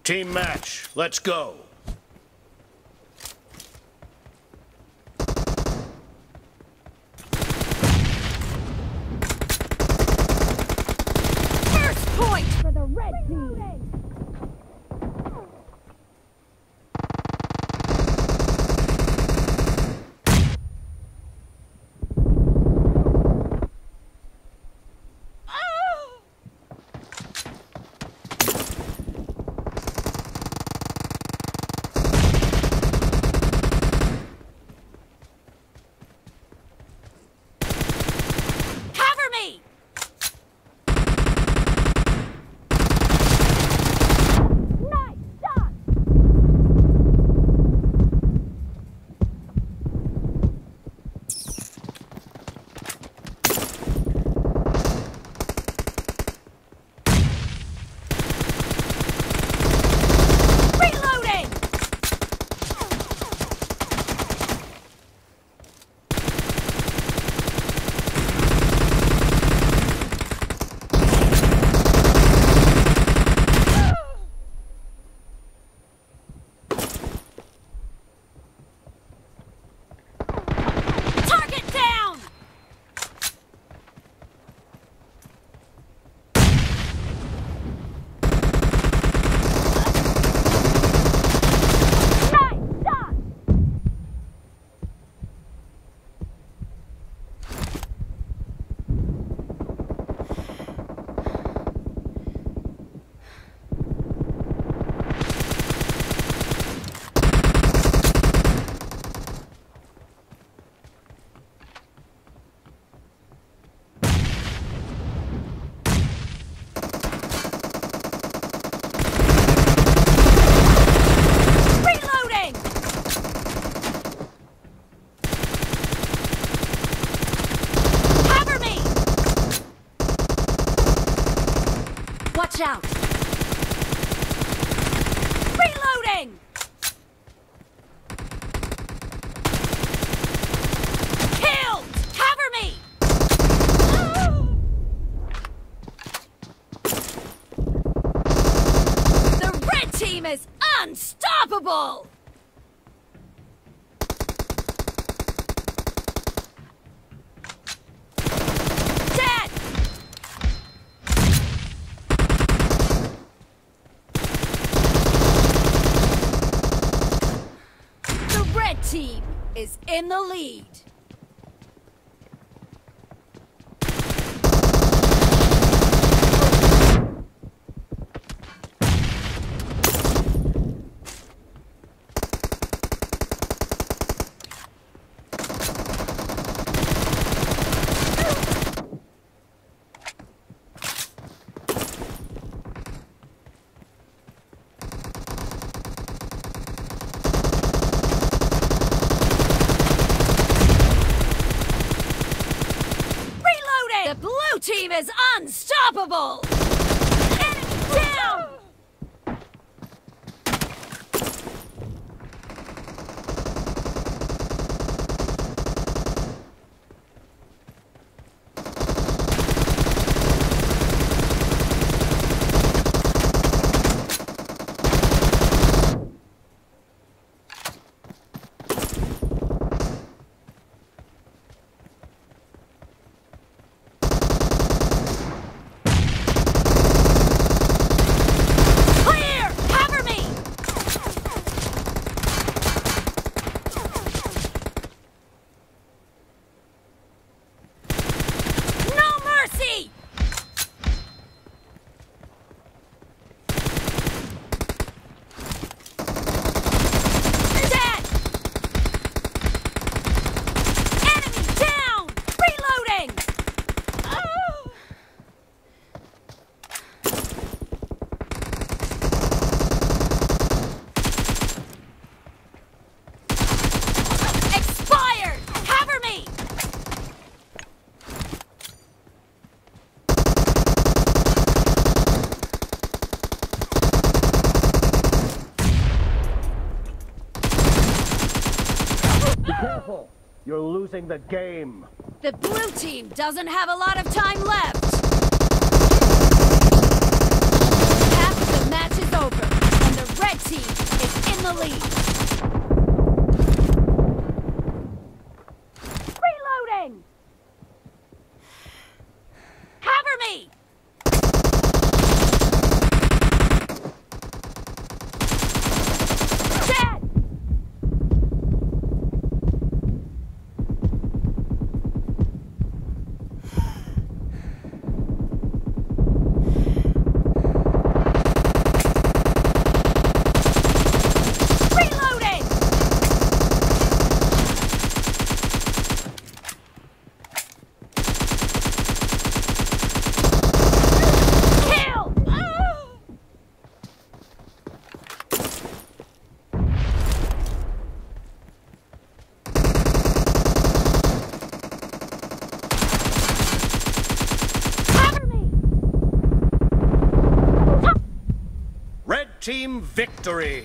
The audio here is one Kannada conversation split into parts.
Team match, let's go. First point for the red team. Watch out! Reloading! Killed! Cover me! The red team is unstoppable! Team is in the lead. The blue team is unstoppable! Enemy down! Careful! You're losing the game. The blue team doesn't have a lot of time left. Half of the match is over, and the team is in the lead. Reloading! Cover me! Dead! Reloading! Kill! Cover me! Red team victory!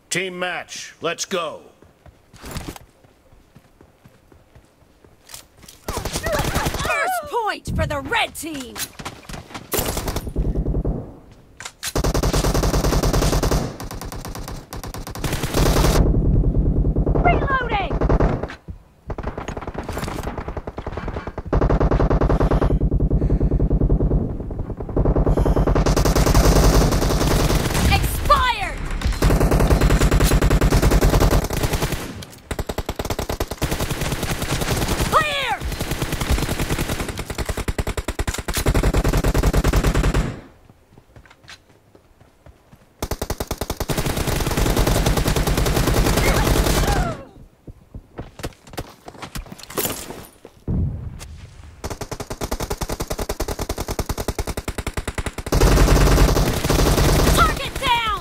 Team match, let's go. First point for the red team! Reloading! Expired! Clear! Target down!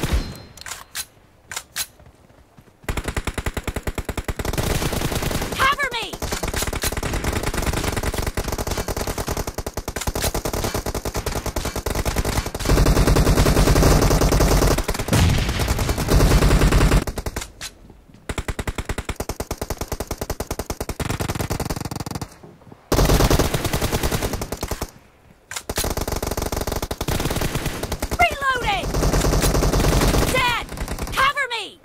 Cover me! Reloading! Dead! Cover me!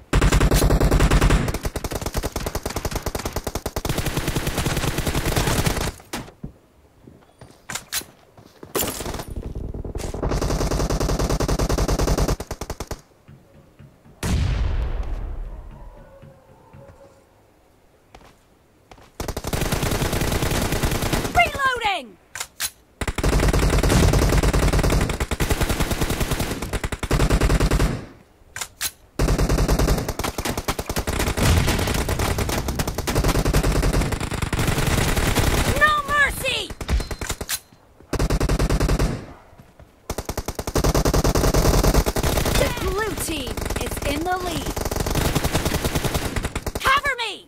Reloading! No mercy! The blue team is in the lead. Cover me!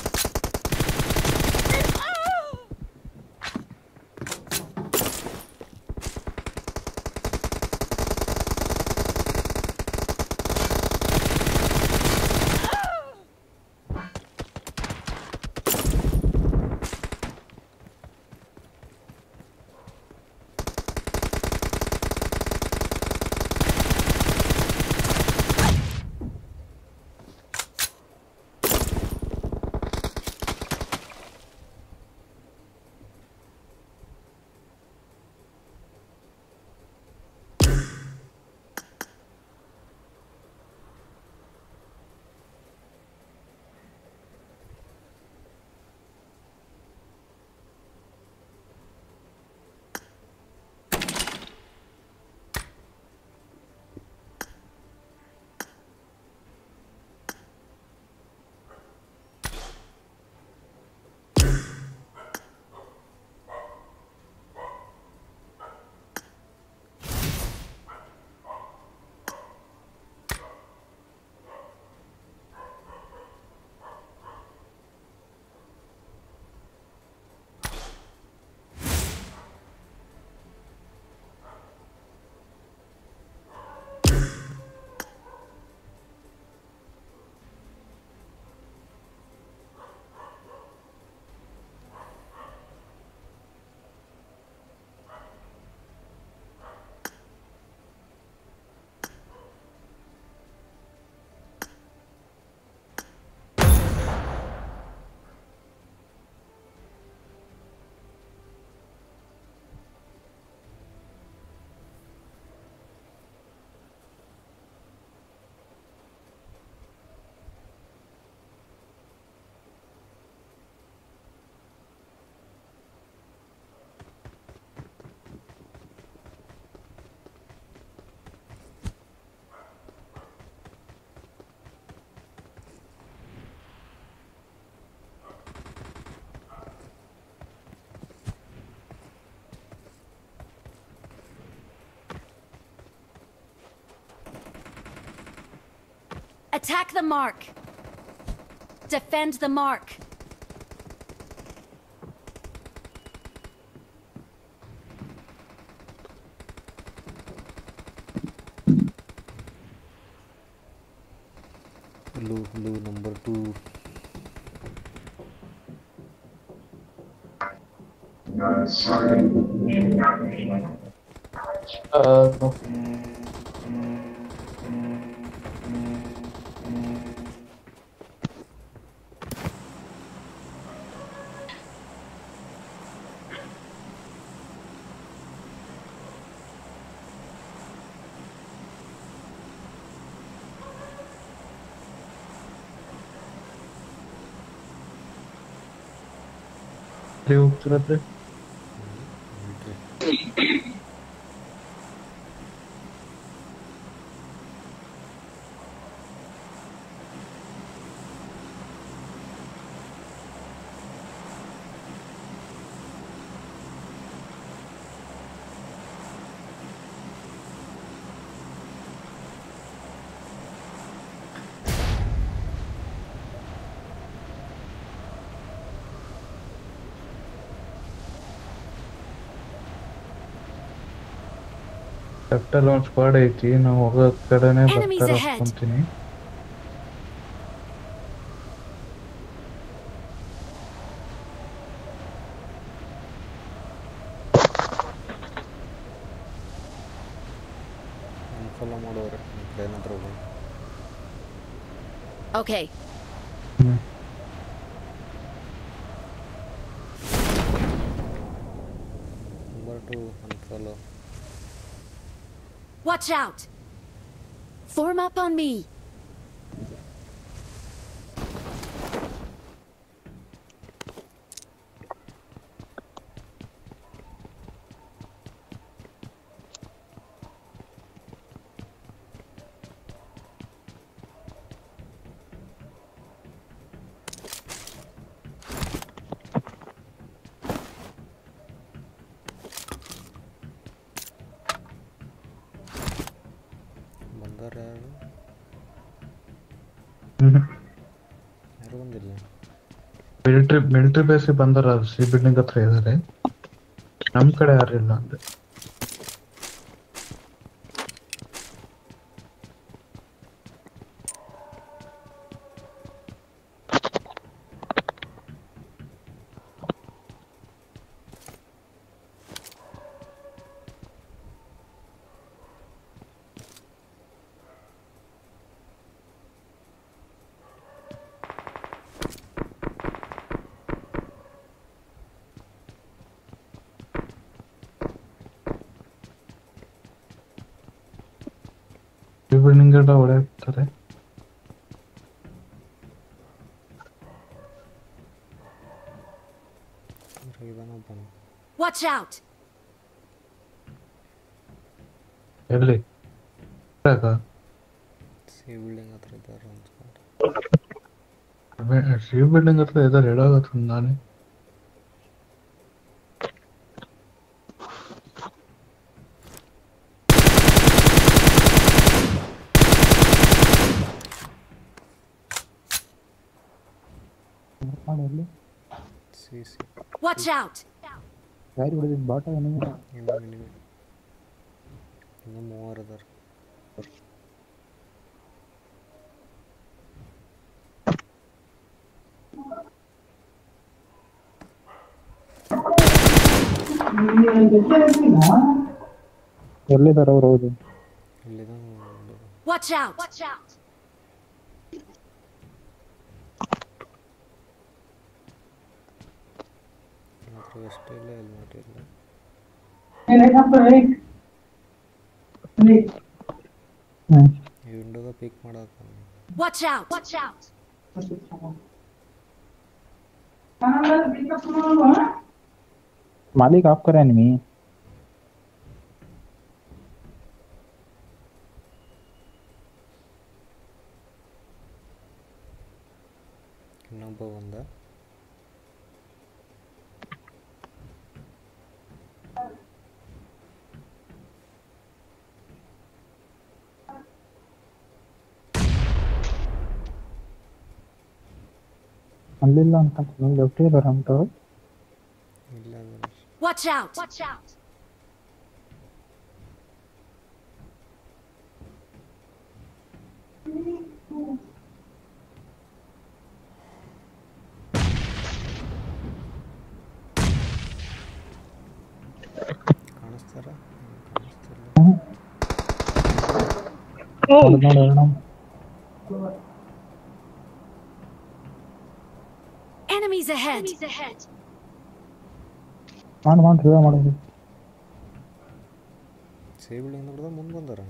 Attack the mark. Defend the mark. blue number 2. ಹೋಗ್ತಿರತ್ತೆ ಲೆಫ್ಟಲ್ಲಿ ಒಂದು ಸ್ಕ್ವಾಡ್ ಐತಿ ನಾವು ಹೋಗೋ ಕಡೆನೇ Enemies ಬರ್ತಾರ ahead. ಅಂತೀನಿ ಫಾಲೋ ಮಾಡೋರೆ ಪ್ಲೇನ್ ಹತ್ರ ಹೋಗಿ Okay. number 2 unfollow. Watch out. Form up on me. ಬಂದಾರೆ ಯಾರು ಬಂದಿಲ್ಲ ಮಿಲಿಟರಿ ಬೇಸಿಗೆ ಬಂದಾರ ಸಿ ಬಿಲ್ಡಿಂಗ್ ಹತ್ರ ಇದಾರೆ ನಮ್ ಕಡೆ ಯಾರಿಲ್ಲ ಅಂದ್ರೆ ಸಿ ಬಿಲ್ಡಿಂಗ್ ಎಲ್ಲ ಹೊಡೆಯುತ್ತಾರೆ ಇದನ್ನೊಬ್ಬನು Watch out. ಎಲ್ಲಿ ಸಿ ಬಿಲ್ಡಿಂಗ್ ಹತ್ರ ಇದ್ದಾರೆ ಅನ್ಸ್ಕೊಂಡು ಸಿ ಬಿಲ್ಡಿಂಗ್ ಹತ್ರ ಇದಾರೆ ಹೇಳಾಗತ್ತ ನಾನೇ ಸಿ Watch out. ಯಾರು ಹೊಡೆದಿದ್ದು ಬಾಟ ಇನ್ನೂ ಮೂವರು ಅದಾರ ಎಲ್ಲಿದಾರ ಅವ್ರು ಹೌದು ಇಲ್ಲಿದ Watch out. Watch out. ಮಾತ್ರ ಅಷ್ಟೇ ಇಲ್ಲ ಹೆಲ್ಮೆಟ್ ಇಲ್ಲ ಈ ವಿಂಡೋದ ಪಿಕ್ ಮಾಡತ್ತ Watch out. Watch out. मालिक आप करें नहीं ಇನ್ನೊಬ್ಬ ಬಂದ ಅಲ್ಲಿಲ್ಲ ಅಂತ ಲೆಫ್ಟ್ ಇದಾರೆ ಅಂತ ಇಲ್ಲ Watch out. Watch out. Enemies ahead! C building ನೋಡಿದ ಮುಂದೆ ಬಂದಾರ.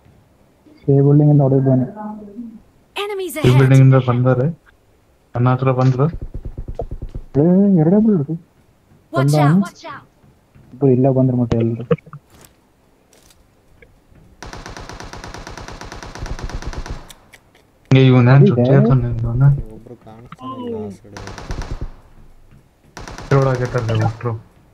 Enemies ಈ ahead! ಬಿಲ್ಡಿಂಗ್ ಇಂದ ಬಂದರೆ ನನ್ನ ಹತ್ರ ಬಂದ್ರು. Watch out! ಇಲ್ಲ ಬಂದ್ರ ಮತ್ತೆ ಎಲ್ರು ಇವನ ಇವನ ಒಬ್ರು ಕಾಣಿಸ್ತಾನೆ ಆ ಸೈಡ್. ಒಳಗೆಟ್ಟಲ್ಲಿ ಒಟ್ರು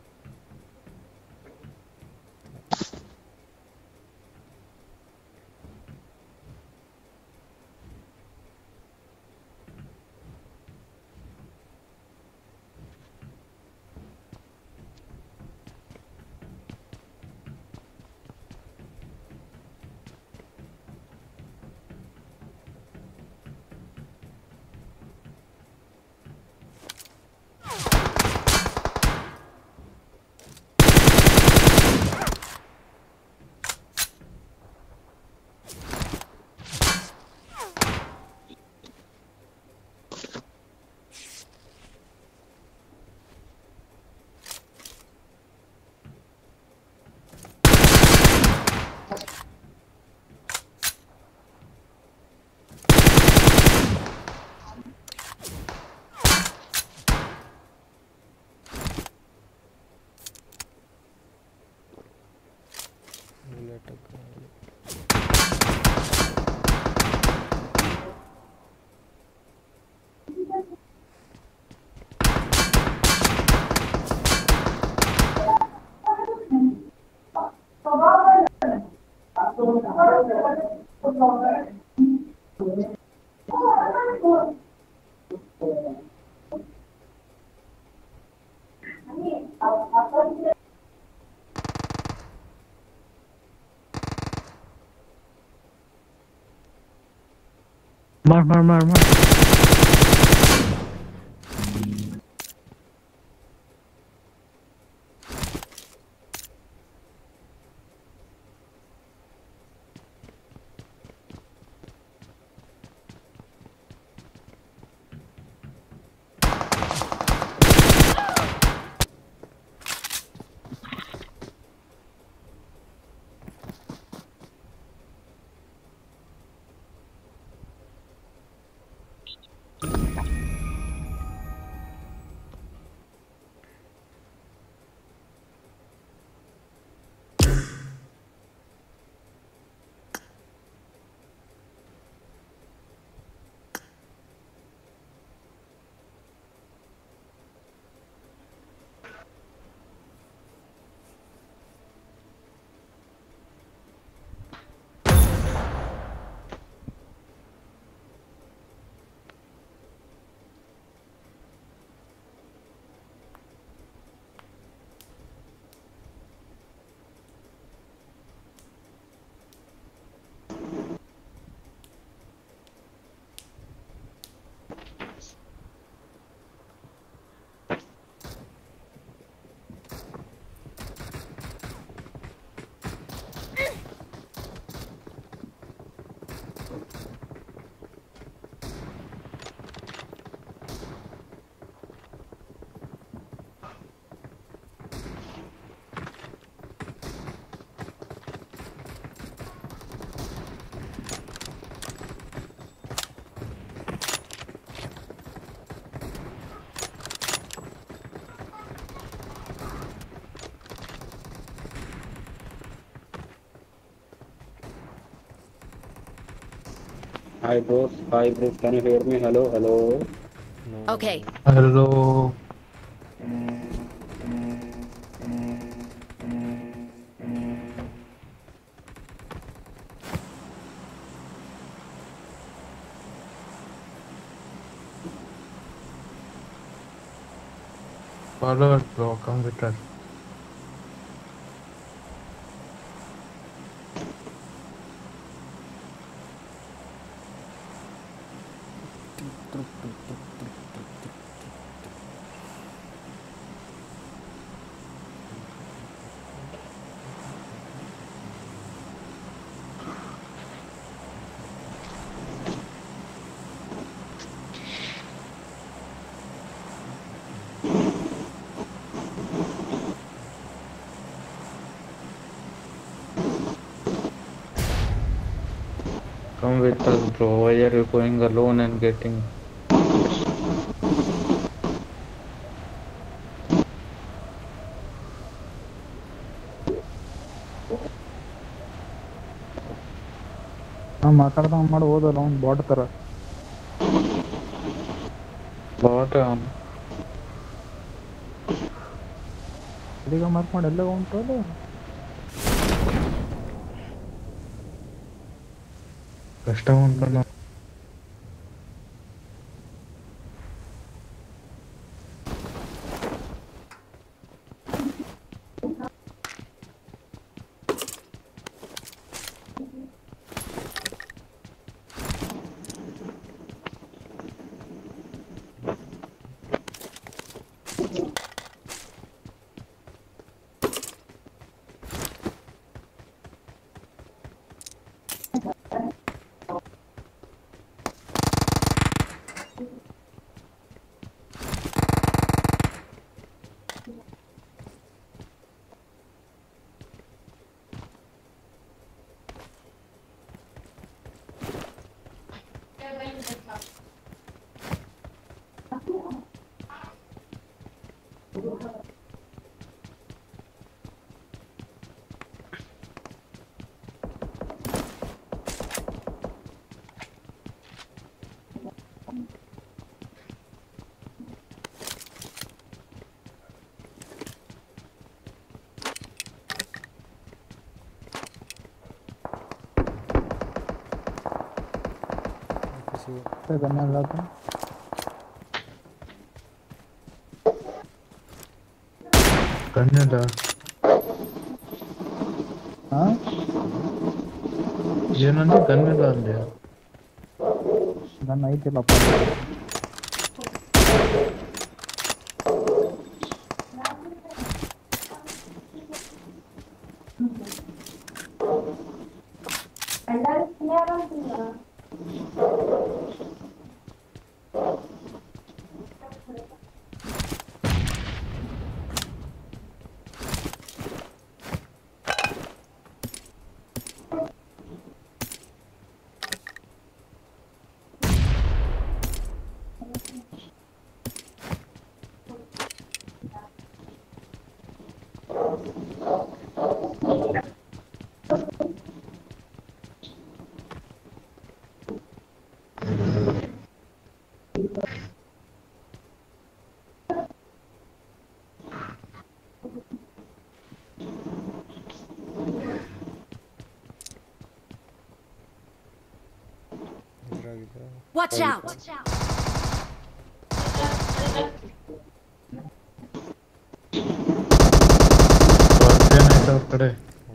ಮಾಡ್ Hi bros, can you hear me? Hello. Okay. Hello followers bro, come with us. Come with us, bro. Why are you going alone and getting? ಮಾತಾಡ್ದಂಗೆ ಮಾಡಿ ಹೋದಲ್ಲ ಅವ್ನು ಬಾಟ್ ಥರ. What on? ಇದೀಗ ಮಾರ್ಕ್ ಮಾಡಿ ಎಲ್ಲ ಉಂಟಲ್ಲ. ಕಷ್ಟ ಉಂಟಲ್ಲ. करने था ಕನ್ನಡ ಏನಂದ್ರೆ ಕನ್ನಡ ಅಂದೆ ನನ್ನ ಐತಿಲ್ಲಪ್ಪ Watch out! ಏನಾಯ್ತು ಅವ್ರ ಕಡೆ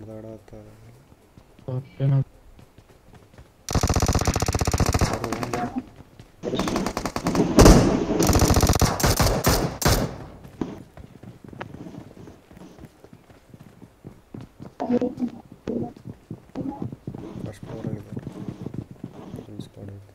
ಫಸ್ಟ್ ಫ್ಲೋರ್ ಆಗಿದ್ದಾರೆ ಫುಲ್ ಸ್ಕ್ವಾಡ್ ಐತೆ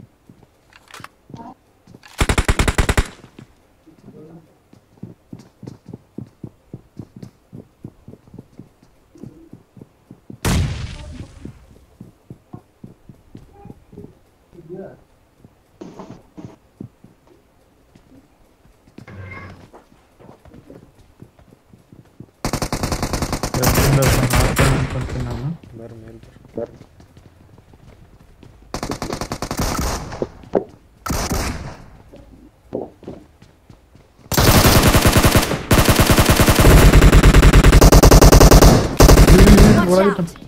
ಬರ್ರಿ ಮೇಲೆ ಬರ್ರಿ Watch out!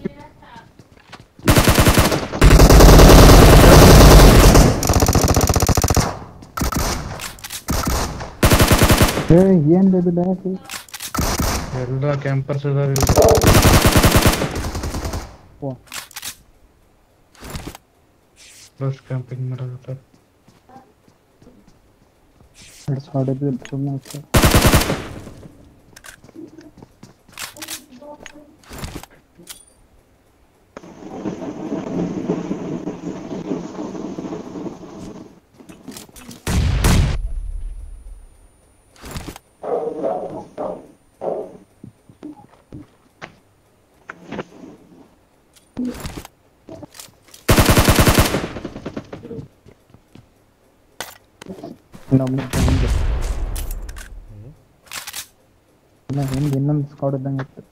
ಏನ್ ಬೇಬಿ ಡ್ಯಾನ್ಸ್ ಎಲ್ಲ ಕ್ಯಾಂಪರ್ಸ್ ಇದಾರೆ ಪ್ಲಸ್ ಕ್ಯಾಂಪಿಂಗ್ ಮಾಡಕತ್ತಾರೆ ಸುಮ್ಮನೆ ಇನ್ನೊಬ್ಬ ಹಿಂದೆ ಇಲ್ಲ ಹಿಂದೆ ಇನ್ನೊಂದು ಸ್ಕ್ವಾಡ್ ಇದ್ದಂಗೆ ಇತ್ತು.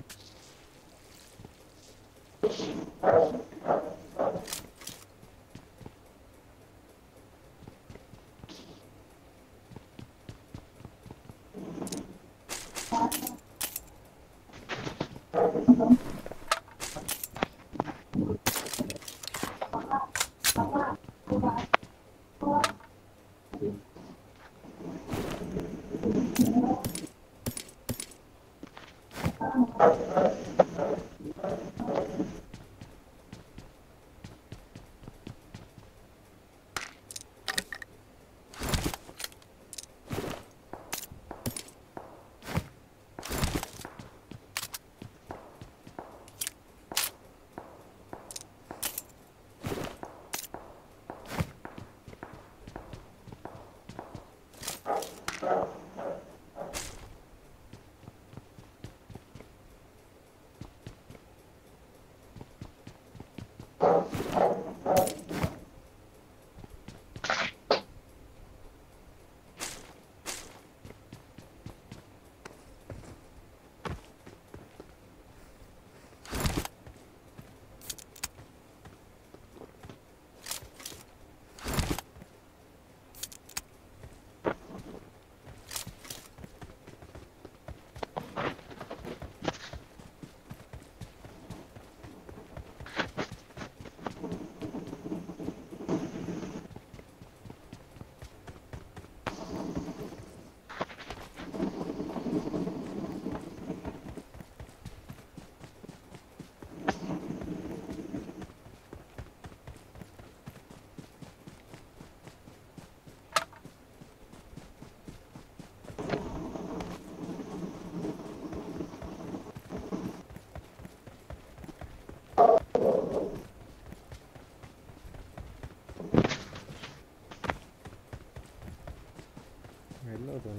ಎಲ್ಲೋದು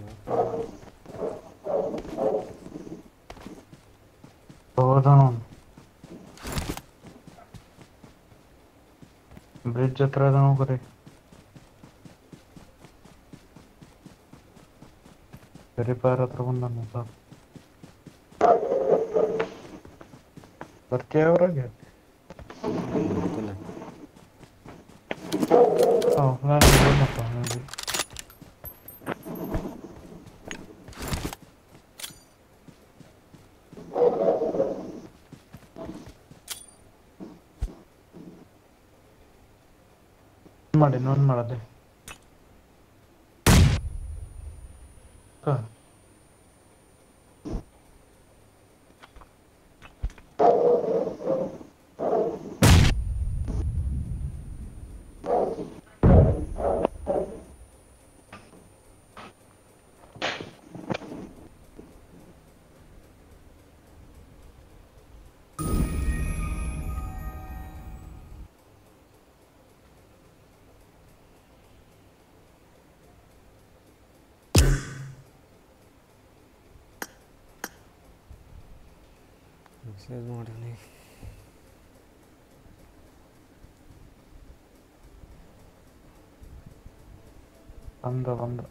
ಬ್ರಿಡ್ಜ್ ಹತ್ರ ಅದ ನೋಡ್ರಿ. ರಿಪೇರ್ ಹತ್ರ ಬಂದ ಬರ್ತೀಯ ಅವ್ರಾಗೆ ಗೊತ್ತಿಲ್ಲ. ಮಾಡಿ ನೋನ್ ಮಾಡದೆ ಮೆಸೇಜ್ ಮಾಡಿ ಬಂದ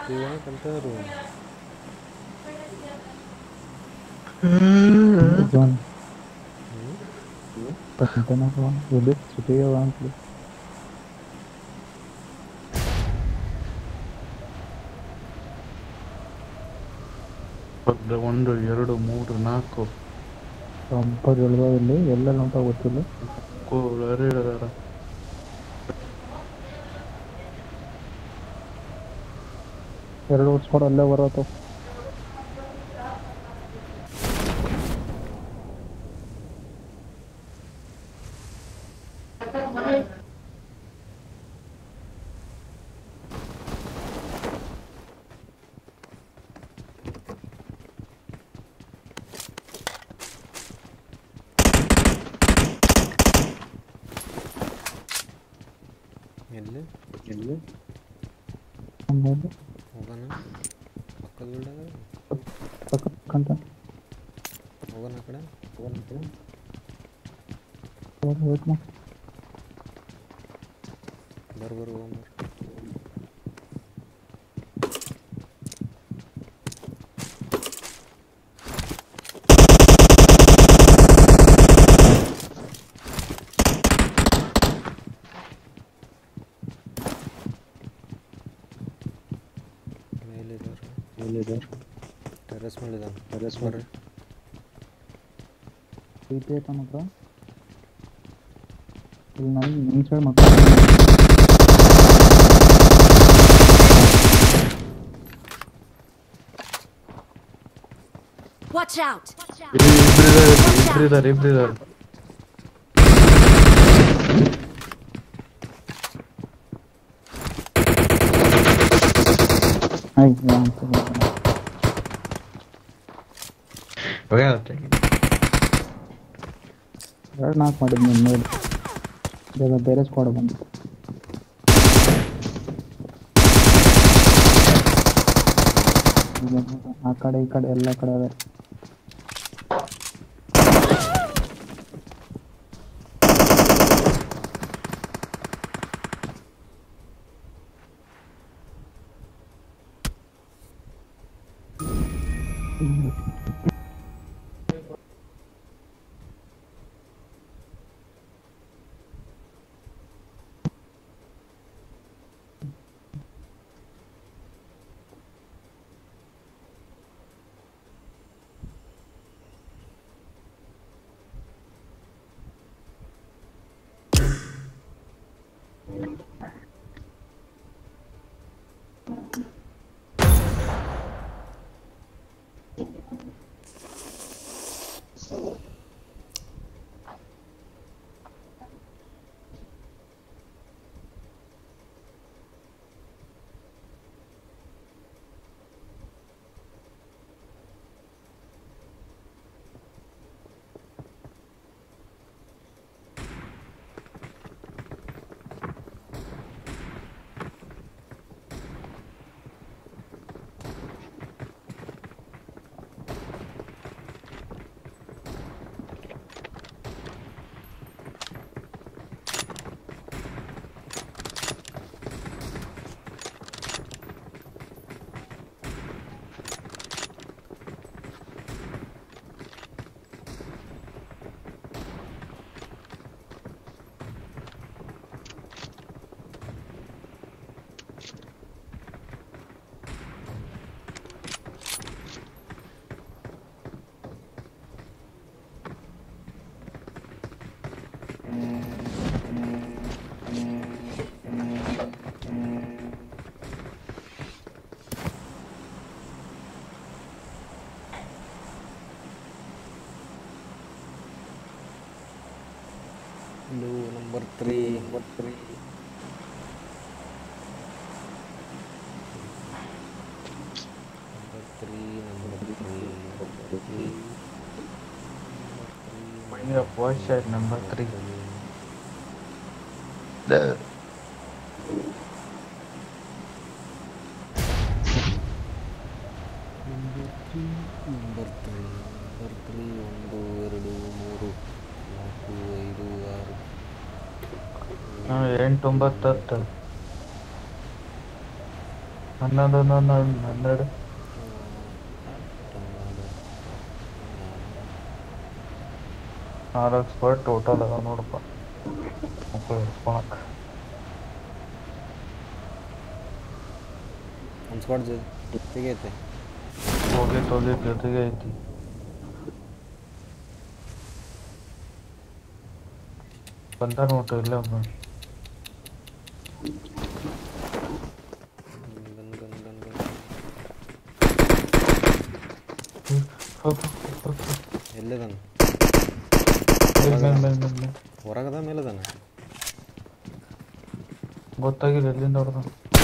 ಇವಾಗ ಕಲ್ತವ್ರು John. Pasinta na ako. Ulit, sige yung ampli. ಒಂದು ಎರಡು ಮೂರು ನಾಲ್ಕು ಸಂಪರ್ ಎಳ್ದಲ್ಲಿ ಎಲ್ಲ ಅಂತ ಗೊತ್ತಿಲ್ಲ. ಹೇಳಿದಾರ ಎರಡು ಓಡಿಸ್ಕೊಂಡು ಅಲ್ಲೇ ಬರತ್ತವ. ಎಲ್ಲಿ ಆಮೇಲೆ ಹೋಗೋಣ ಪಕ್ಕದ ಬಿಲ್ಡಾಗ ಪಕ್ಕಂತ ಹೋಗೋಣ ಆ ಕಡೆ ವೇಟ್ ಮಾಡಿ. ಬರ್ಬರು ಟೆರೆಸ್ ಮೇಲಿದ್ದಾನೆ. ಟೆರೆಸ್ ಬರ್ರಿ. ಪ್ರೀತಿ ಆಯ್ತು ನಮ್ಮ ಹತ್ರ. ಇಲ್ಲಿ ನಾನು ನಿಮ್ಮ ಸೈಡ್ ಮಕ್ಕಳು Watch out! ಇಬ್ರಿದ್ದಾರೆ ಎರಡು ನಾಲ್ಕು ಮಾಡಿದ್ದು ನಿಮ್ಮ ಮೇಲೆ ಬೇರೆ ಸ್ಕ್ವಾಡ್ ಬಂದು ಆ ಕಡೆ ಈ ಕಡೆ ಎಲ್ಲ ಕಡೆ ಅದೇ. Number 3 voice at number 3. Number 3 1 2 3 4 5 6 8 9 10 ಹನ್ನೊಂದು 12 4 ಸ್ಕ್ವಾಡ್ ಟೋಟಲ್ ಅದ ನೋಡಪ್ಪ ಮಕ್ಕಳು ಇರ್ಕೊಳಕ್ಕೆ. ಒಂದು ಸ್ಕ್ವಾಡ್ ಜೊತೆಗೆ ಐತೆ. ಹೋಗಿ ಜೊತೆಗೆ ಐತಿ. ಬಂದ ನೋಟು ಇಲ್ಲ ಒಬ್ಬ. ಎಲ್ಲಿದಾನ? ಹೊರಗದ ಮೇಲದಾನ? ಗೊತ್ತಾಗಿಲ್ಲ ಎಲ್ಲಿಂದ ಹೊಡೆದ.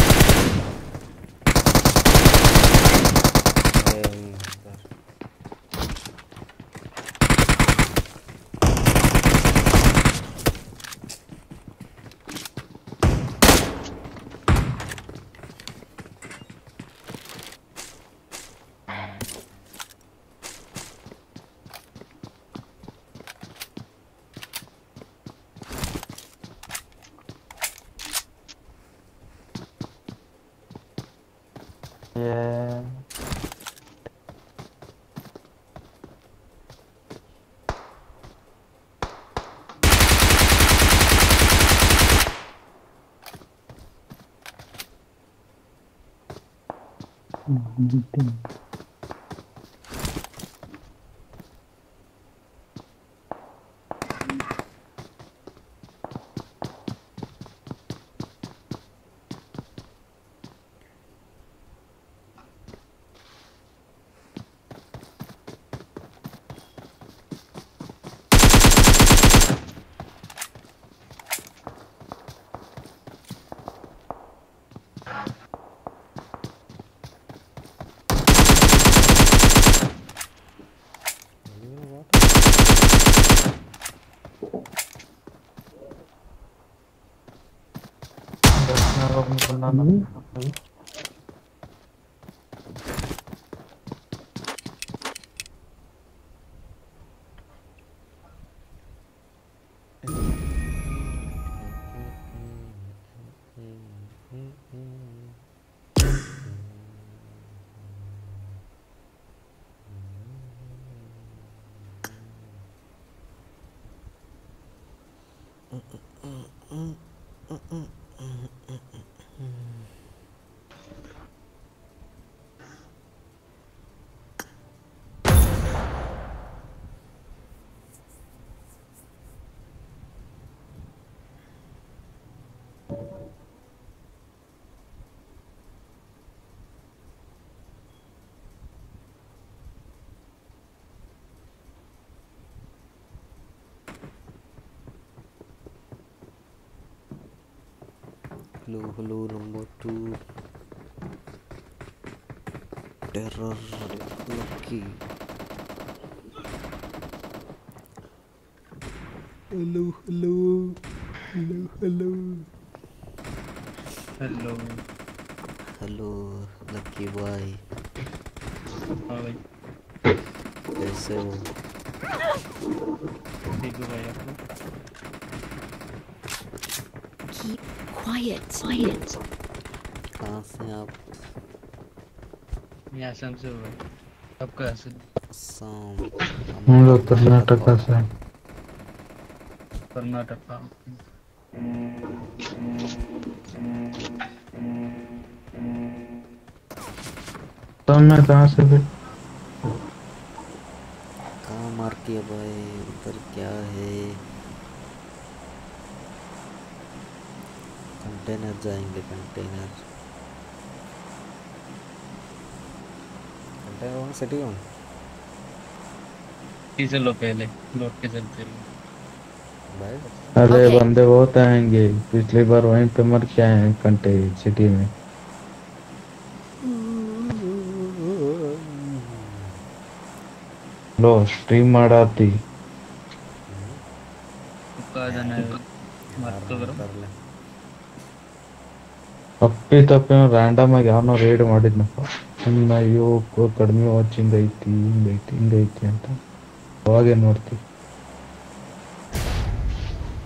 Hello, number 2. Terror Lucky. Hello. Hello, Lucky boy. हाँ भाई कैसे हो? ठीक हो भाई आपको Keep quiet. कहाँ से आप? मैं आसाम से हूँ आपका आसाम असम। हम लोग कर्नाटक से। कर्नाटक तो मैं कहाँ से भी कहाँ मार किया भाई? उधर क्या है? कंटेनर जाएंगे। कंटेनर वन सिटी वन चलो पहले लौट के चलते रहो भाई। अरे Okay. बंदे बहुत आएंगे, पिछली बार वहीं पे मर के आए हैं कंटे सिटी में। लो स्ट्रीम ಮಾಡಾತಿ जाना है मत करो कर ले। ಅಪ್ಪಿ ತಪ್ಪಿ ರ್ಯಾಂಡಮ್ ಆಗಿ ಯಾವನೋ ರೇಡ್ ಮಾಡಿದ್ನಪ್ಪ. ಸುಮ್ಮನೆ ಅಯ್ಯೋ ಕಡಿಮೆ ವಾಚ್ ಹಿಂಗೈತಿ ಅಂತ ಅವಾಗೇನು ನೋಡ್ತೀವಿ.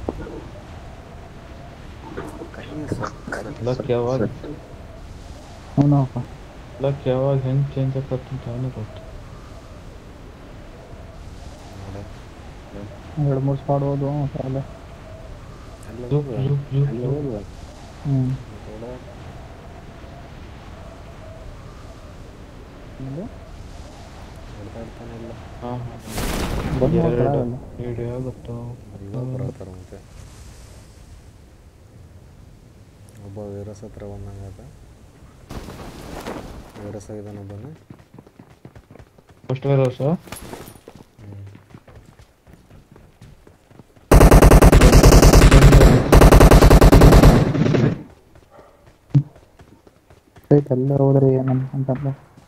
ಲಕ್ ಯಾವಾಗ ಅವನಪ್ಪ ಲಕ್ ಯಾವಾಗ ಹೆಂಗೆ ಚೇಂಜ್ ಆಕತ್ತಂತ ಅವನೇ ಗೊತ್ತು. 2-3 ಸ್ಪಾಟ್ ಹೋದ್ವು ಅಲ್ಲೇ. ಜೂಪ್ ಜೂಪ್ ಜೂಪ್ ಜೂಪ್. ಹಾಂ ಬಂದು ಎರಡು ಆಗುತ್ತೋ. ಮತ್ತೆ ಒಬ್ಬ ವೈರಸ್ ಹತ್ರ ಬಂದಂಗಾತ. ವೈರಸ್ ಆಗಿದ್ದಾನೆ ಒಬ್ಬನೇ. ಫಸ್ಟ್ ವೇರ್ ಹೌಸ ಎಲ್ಲ ಹೋದ್ರೆ ಏನಂತಂದ್ರೆ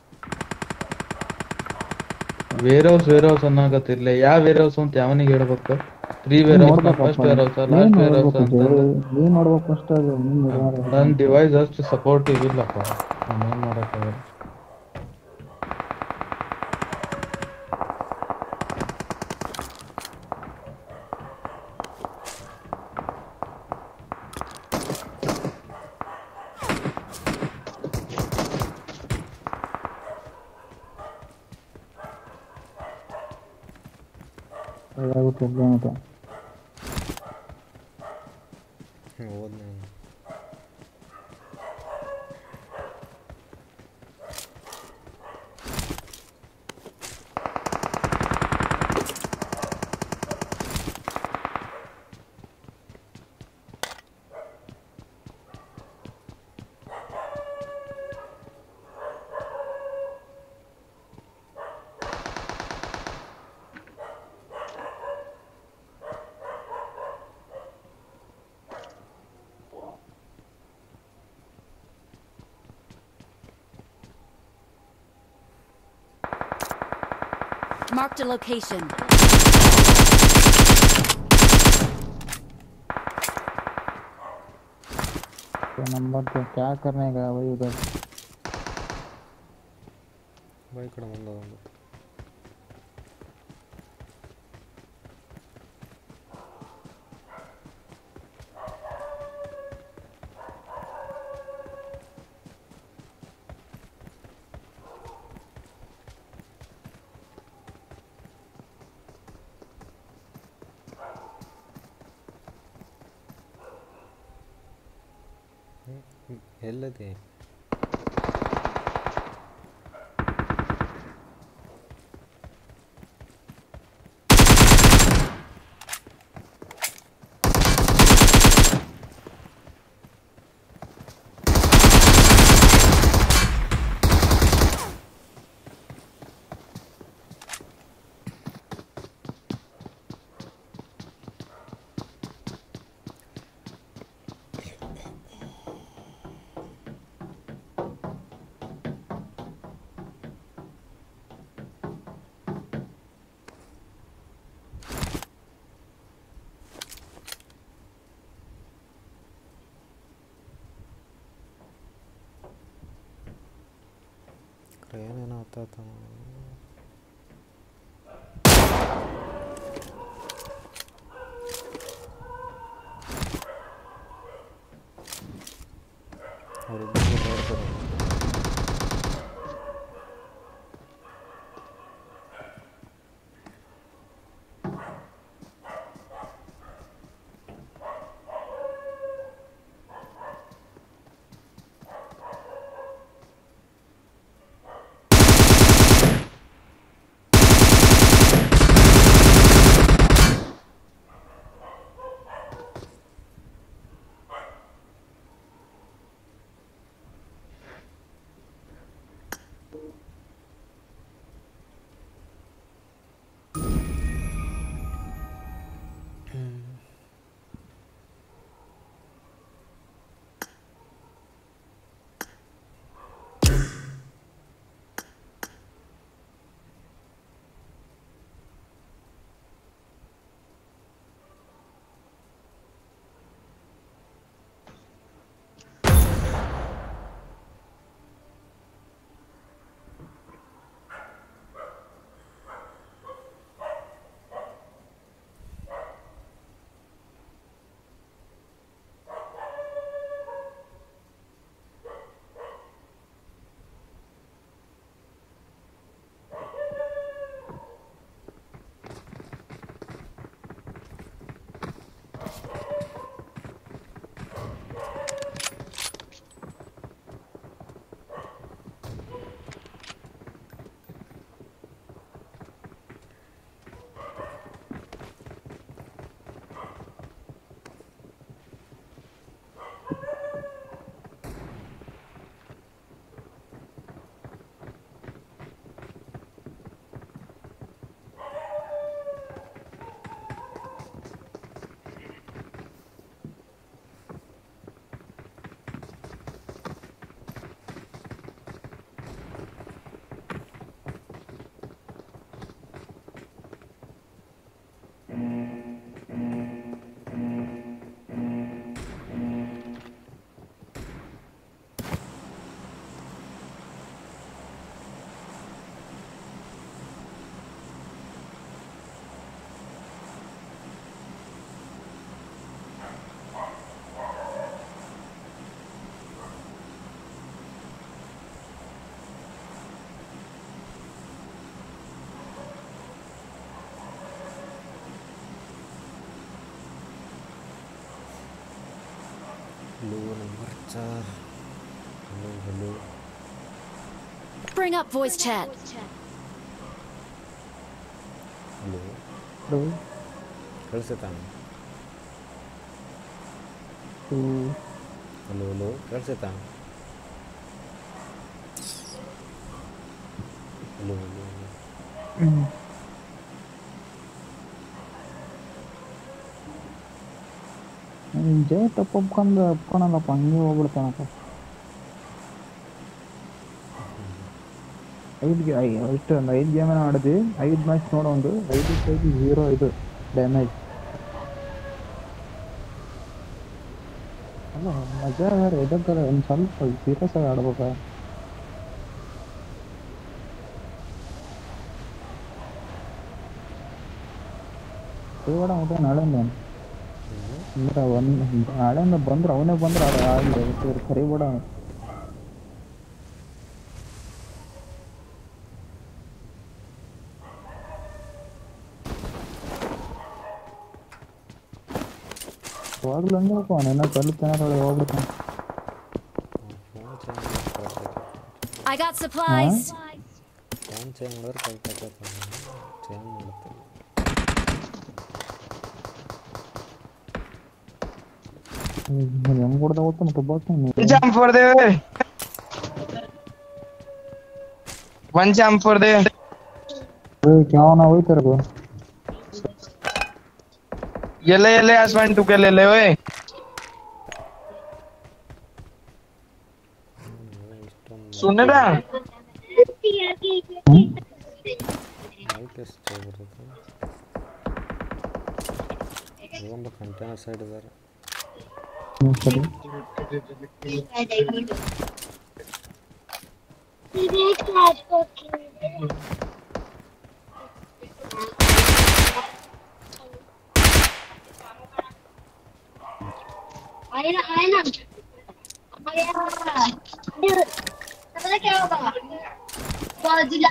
ವೇರ್ ಹೌಸ್ ಅನ್ನಾಗತ್ತಿರ್ಲಿ. ಯಾವ ವೇರ್ ಹೌಸ್ ಅಂತ ಯಾವನಿಗೆ ಹೇಳ್ಬೇಕು? 3 warehouse, first warehouse, last warehouse ಅಂತಂದ್ರೆ ನೀನ್ ನೋಡ್ಬೇಕು ಫಸ್ಟ್. ಅದು ನನ್ನ ಡಿವೈಸ್ ಅಷ್ಟು ಸಪೋರ್ಟಿವ್ ಇಲ್ಲಪ್ಪ, ನಾನೇನು ಮಾಡೋಕ್ಕಾಗಲ್ಲ. ಆಗುತ್ತೆ ಅಂತ ಹೋದ್ ನಾನು. Marked a location. नंबर तो क्या करने का भाई उधर. ಬಾಯ್ ಕಡೆ ಒಂದು ಎಲ್ಲದೆ ಏನೇನೋ ಆಗ್ತಾಯ್ತ. ಅವರಿಬ್ಬರು ನೋಡ್ತಾರೆ. लो number 4 hello hello Bring up voice chat. Hello Hello. ಕಳಿಸುತ್ತಾನೆ Hmm. ಹಲೋ ಹಲೋ ಕಳಿಸುತ್ತಾನೆ ಹಲೋ ಹಲೋ ಜೈ ಒಪ್ಕೊಂಡಲ್ಲಪ್ಪ ಹಂಗೆ ಹೋಗ್ಬಿಡ್ತಾನಪ್ಪ. 5 ಗೇಮ್ ಆಡಿದ್ವಿ, 5 ಮ್ಯಾಚ್ ನೋಡೋ ಒಂದು 0 ಇದು ಡ್ಯಾಮೇಜ್. ಅಲ್ಲ ಮಜಾ ಇದಕ್ಕಲ್ಲ ಒಂದು ಸ್ವಲ್ಪ ಸೀರಿಯಸ್ ಆಗಿ ಆಡ್ಬೇಕಾ? ಬೇಡ ಮತ್ತೆ ನಾಳೆಯಿಂದ ಅಂದ್ರೆ ನಾಳೆಯಿಂದ ಬಂದ್ರೆ ಅವನೇ ಬಂದ್ರೆ ಅದು ಆಗಲಿ ಕರಿಬೇಡ. ಯಾವಾಗಲೂ ಹಂಗೆ ಹೋಗ್ತಾವ ಏನೋ ಕಲಿತಾನೆ ಹೋಗ್ಬಿಡ್ತಾನೆ. ಫೋನ್ ಚೇಂಜ್ ಮಾಡಿದ್ರೆ correct I got supplies. Phone change ಮಾಡಿದ್ರೆ ಕರೆಕ್ಟ್ ಚೇಂಜ್ ಮಾಡುತ್ತೆ. ಹೆಂಗ್ ಕೊಡ್ತಾ ಹೋಗ್ತಾನೆ jump for the one jump for the क्या ना वही तेरे को ये ले आसमान तू के ले ओए सुन रहा ಲೈಟ್ ಎಷ್ಟು ಬರುತ್ತೆ ಒಂದು ಕಂಟೈನರ್ ಸೈಡ್ ಇದ್ದಾರೆ. सही आए ना पता क्या होगा जिला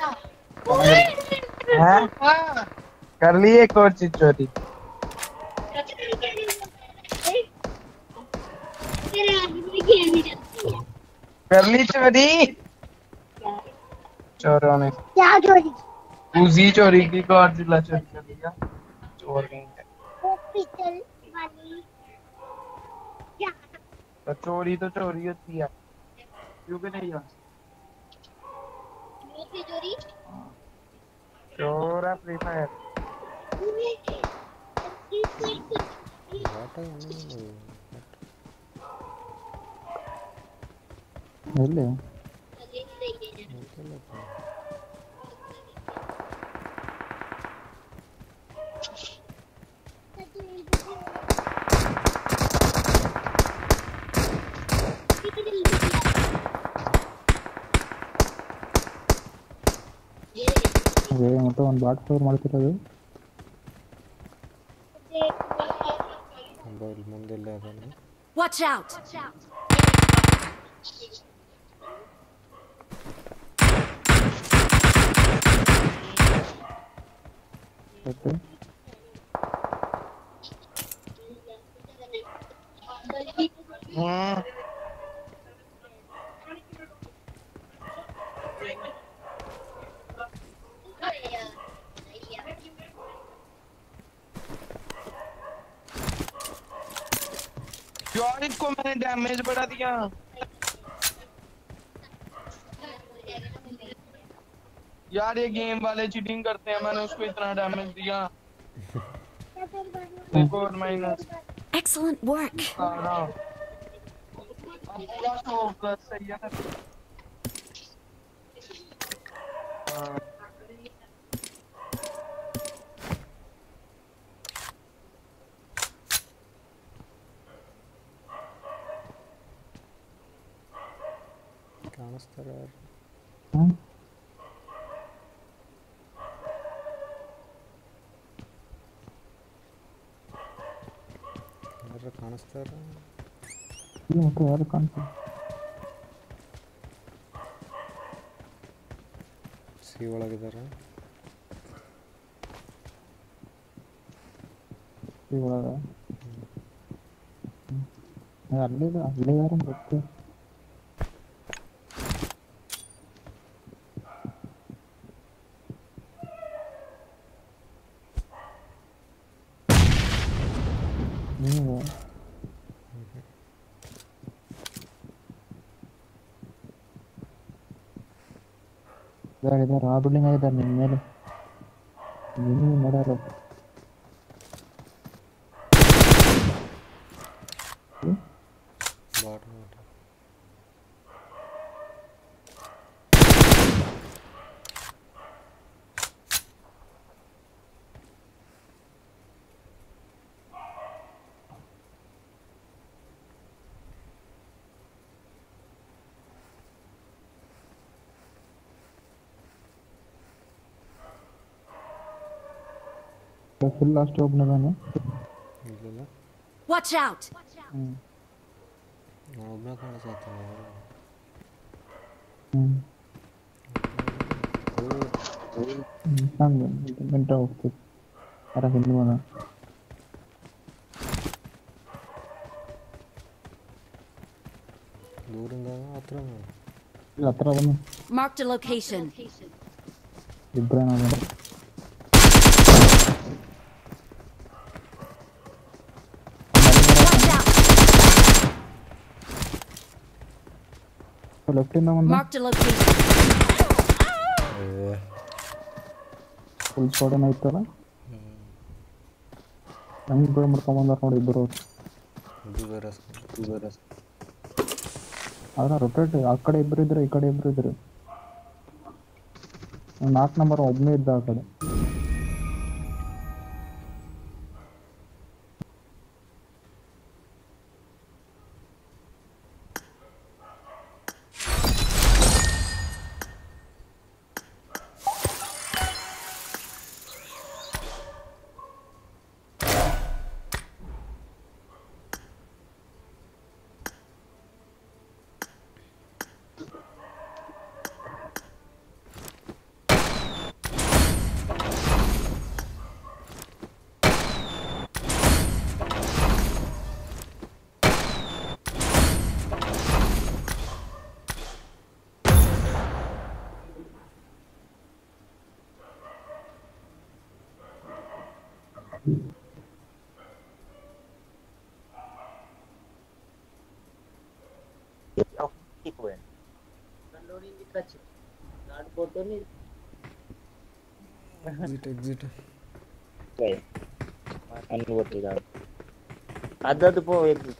कर लिए एक और चीज चोरी कर ली चोरी चोरों ने क्या चोरी उजी चोरी की और जिला चोरी कर लिया चोर गई है वो पिस्टल वाली तो चोरी होती है क्यों कि नहीं यार चोरी चोर है फ्री फायर ವಾಟ ಎಲ್ಲಿ ಮತ್ತೆ ಒಂದು ಬಾಟ್ ಫೈರ್ ಮಾಡ್ತಿರೋದು ಮೊಬೈಲ್ ಮುಂದೆಲ್ಲ ಅದನ್ನು Watch out. ಮತ್ತೆ यार इसको मैंने डैमेज बढ़ा दिया यार ये गेम वाले चीटिंग करते हैं मैंने उसको इतना डैमेज दिया और माइनस Excellent work. पूरा 100+ सही है ಕಾಣಿಸ್ತಾರೆ ಯಾರು ಯಾರು ಕಾಣಿಸ್ತಾರ ಮತ್ತೆ ಯಾರು ಕಾಣ್ತಾರೆ ಸಿ ಒಳಗಿದ್ದಾರೆ ಒಳಗ ಅಲ್ಲಿ ಯಾರು ಗೊತ್ತು. ನೀವು ಇದಾರೆ ಆ ಬಿಲ್ಡಿಂಗ್ ಆಗಿದ್ದಾರೆ ನಿಮ್ಮ ಮೇಲೆ ನೀವು ನೋಡಲ್ಲ. ಬಾಟ್ ಬಾಟ್ ಫುಲ್ ಲಾಸ್ಟ್ ಒಬ್ಬನದಾನೆ. ಇಲ್ಲ Watch out! ನಾನು ಒಬ್ಬನೇ ಕಾಣಿಸ್ತಾನೆ. ಗಂಟ ಹೋಗ್ತದೆ ಅರ ಹಿಂದೆ ಮನ ದೂರಿಂದ ಹತ್ರ ಹತ್ರ ಬನ್ನಿ. Marked a location. ಇಬ್ಬರೇನಾದ್ರು Watch out! ಲೆಫ್ಟಿಂದ ಒಂದು Marked a location. ಫುಲ್ ಸ್ಪಾಡೇನ ಐತಲ್ಲ. ನಮ್ಗೆ ಬೇಡ ಮಾಡ್ಕೊಂಬಂದಾರ ನೋಡಿ ಇಬ್ಬರು. ಇದು ಬೇರೆ ಆದ್ರೆ ರೊಟೇಟ್ ಆ ಕಡೆ ಇಬ್ಬರು ಇದ್ರು ಈ ಕಡೆ ಇಬ್ಬರು ಇದ್ರು. 4 ನಂಬರ್ ಒಬ್ಬನೇ ಇದ್ದ ಆ ಕಡೆ. ಎಕ್ಸಿಟ್ ಅದು ಪೋ ಎಕ್ಸಿಟ್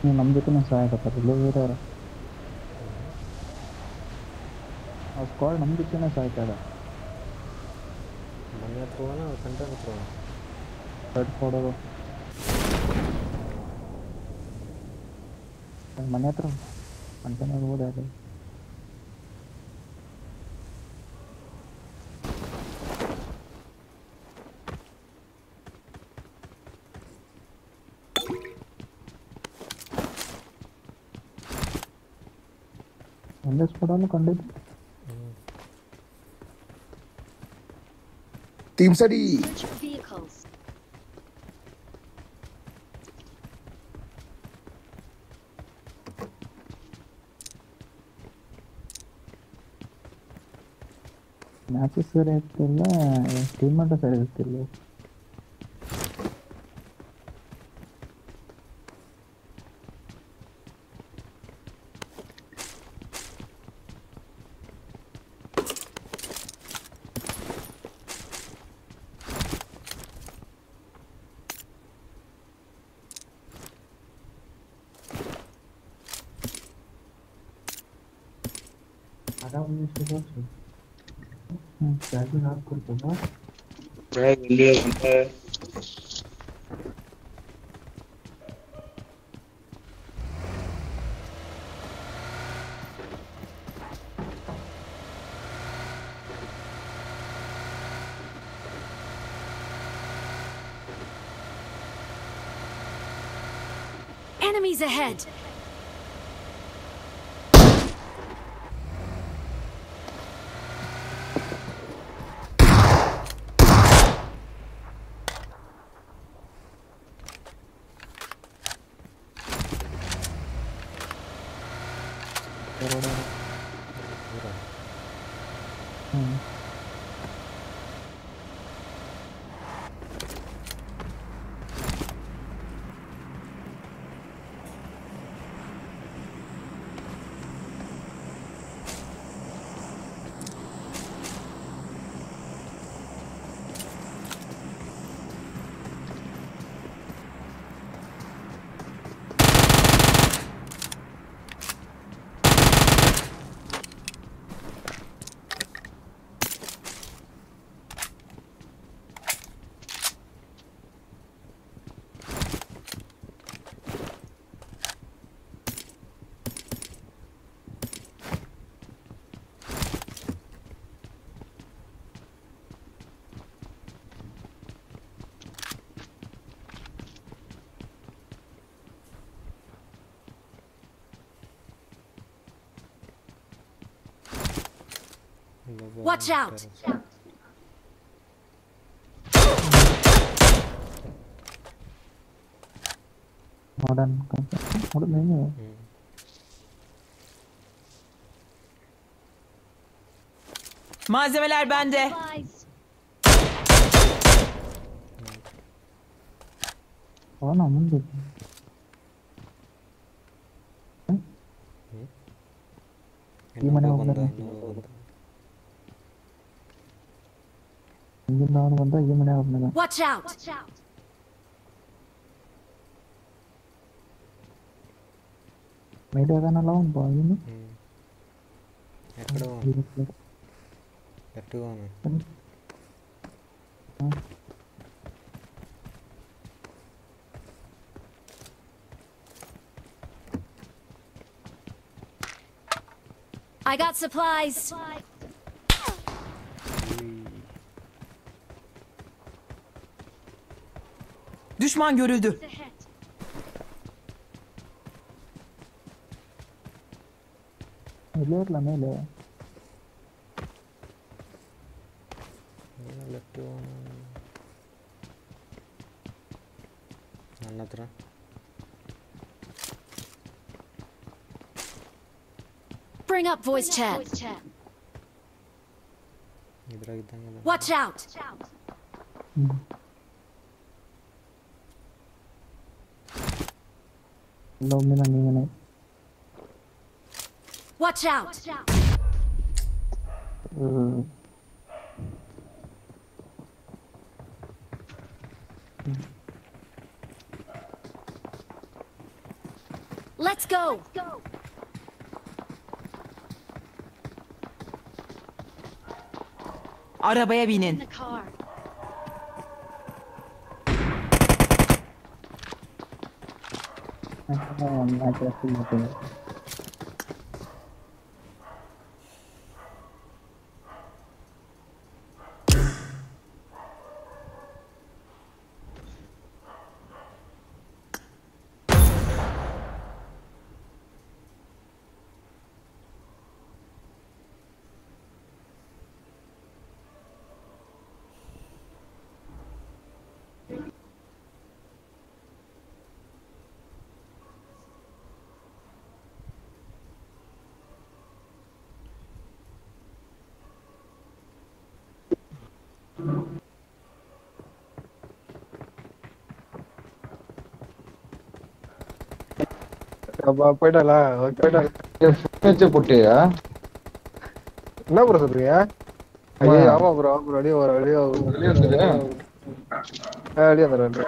ನೀವು ನಮ್ಮ ಜೊತೆನೇ ಸಾಯಕತ್ತಾರೆ ಇಲ್ಲೇ ಬೇರೆ ಅವ್ರ ಆ ಸ್ಕ್ವಾಡ್ ನಮ್ಮ ಜೊತೆನೇ ಸಾಯ್ತಾರ ಮನೆ ಹತ್ರ ಹೋಗೋಣ ಕಂಟೆಂಟ್ ಹತ್ರ ಹೋಗೋಣ ಥರ್ಡ್ ಸ್ಕ್ವಾಡರು ಮನೆ ಹತ್ರ ಕಂಟೆನರ್ ಹೋದ ಒಂದೇ ಸ್ಕ್ವಾಡನ್ನು ಕಂಡಿದ್ದು Team study. Vehicles. ಮ್ಯಾಚಸ್ ಸರಿ ಆಗ್ತಿಲ್ಲ ಟೀಮ್ ಆಟ ಸರಿ ಆಗ್ತಿಲ್ಲ ಚಾರ್ಜಿಂಗ್ ಹಾಕ್ಕೊಡ್ತದ Enemies ahead. Watch out! ಮಾಡನ್ ನೋಡಿದ್ಮೇಲೆ Malzemeler bende. ಅವನ ಮುಂದೆ ಈ ಮನೆ ಹೋಗ್ತಾರೆ ಹಿಂದಿಂದ ಅವನು ಬಂದ ಈ ಮನೆ ಹೋಗ್ತಾನೆ Watch out! ಮೇಲೆ ಅದನ್ನಲ್ಲ ಅವನು ಬಾಗಿಲು ఎక్కడ ఎట్టుగా I got supplies. Düşman görüldü. ಇಲ್ಲೇ ಇರಲ್ಲ ಮೇಲೆ ಲೆಫ್ಟ್ ನನ್ನ ಹತ್ರ Bring up voice chat. ಇದ್ರಾಗಿದ್ದಂಗೆ Watch out! ಇಲ್ಲ ಒಮ್ಮೆ ನಾನು ಈ ಮನೆ Watch out! Let's go. Arabaya binin. The car. போயிட்டாளா போயிட்டாளா போட்டியா என்ன ப்ரோ சொல்றீங்க? ஐயோ ஆமா ப்ரோ ப்ரோ அடியே வர அடியே அடியே வந்துடுறேன்.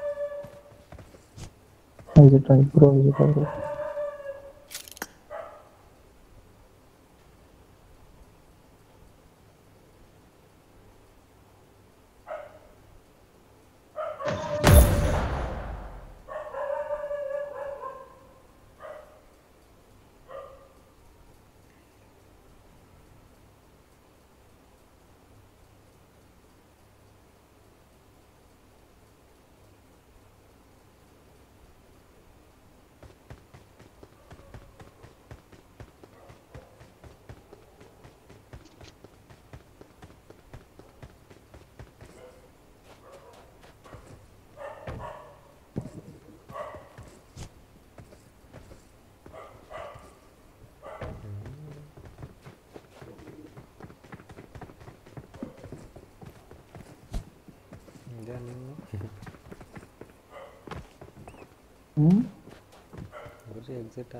ಎಕ್ಸಿಟ್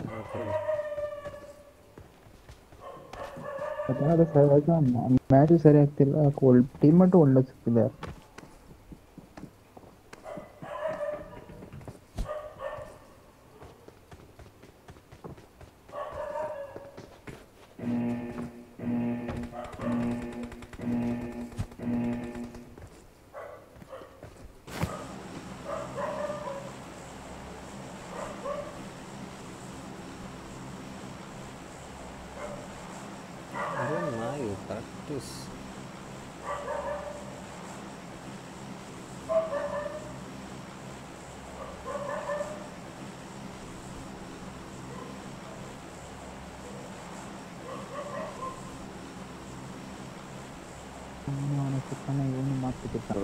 ಮ್ಯಾಚು ಸರಿ ಆಗ್ತಿಲ್ಲ. ಟೀಮ್ ಒಳ್ಳೆ ಸಿಗ್ತಿದೆ. ಪ್ರಾಕ್ಟೀಸ್ ಇವನು ಮಾಡ್ತಿರ್ತಾರೆ.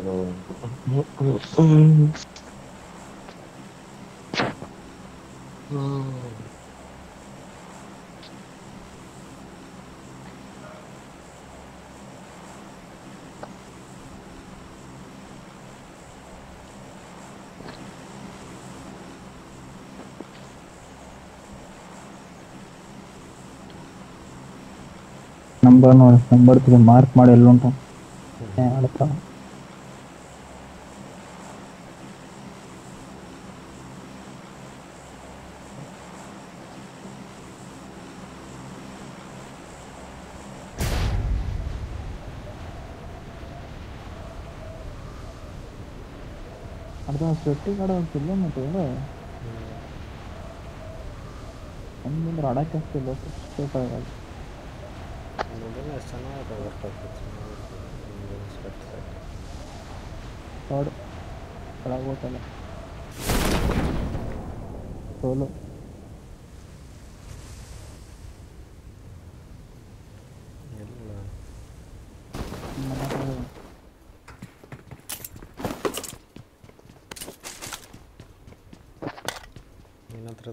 ನಂಬರ್ ಮಾರ್ಕ್ ಮಾಡಿ ಎಲ್ಲ ಉಂಟು ಆಡ್ತಾ ಅರ್ಧ ಸೆಟ್ಟಿ ಕಾಡ ಆಗ್ತಿಲ್ಲ ಮತ್ತೆ ಒಂದಿಂದ್ರೆ ಆಡಕ್ಕೆ ಆಗ್ತಿಲ್ಲ ಸ್ಟೇಟ್ ಆಗೋದು. ಚೆನ್ನಾಗಿ ವರ್ಕ್ ಆಗ್ತದೆ. ಥರ್ಡ್ ಒಳಗೆ ಹೋಗಲ್ಲ ಸೋಲು ಏನಂತ್ರ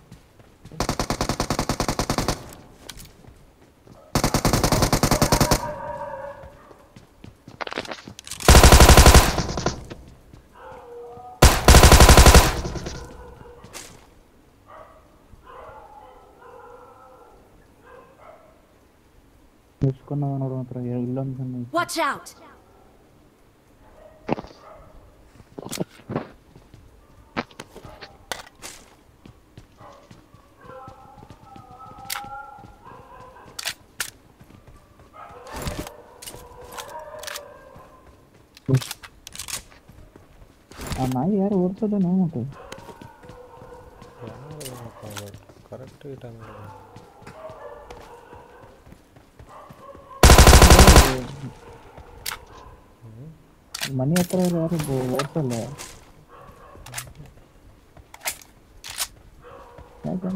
Watch out! ನಾಯಿ ಯಾರು ಓಡಿಸೋದು ನಾವು ಮತ್ತೆ ಕರೆಕ್ಟ್ ಟೈಮ್ ಮನೆ ಹತ್ರ ಯಾರು ಓಡಿಸಲ್ಲ ಯಾಕೆ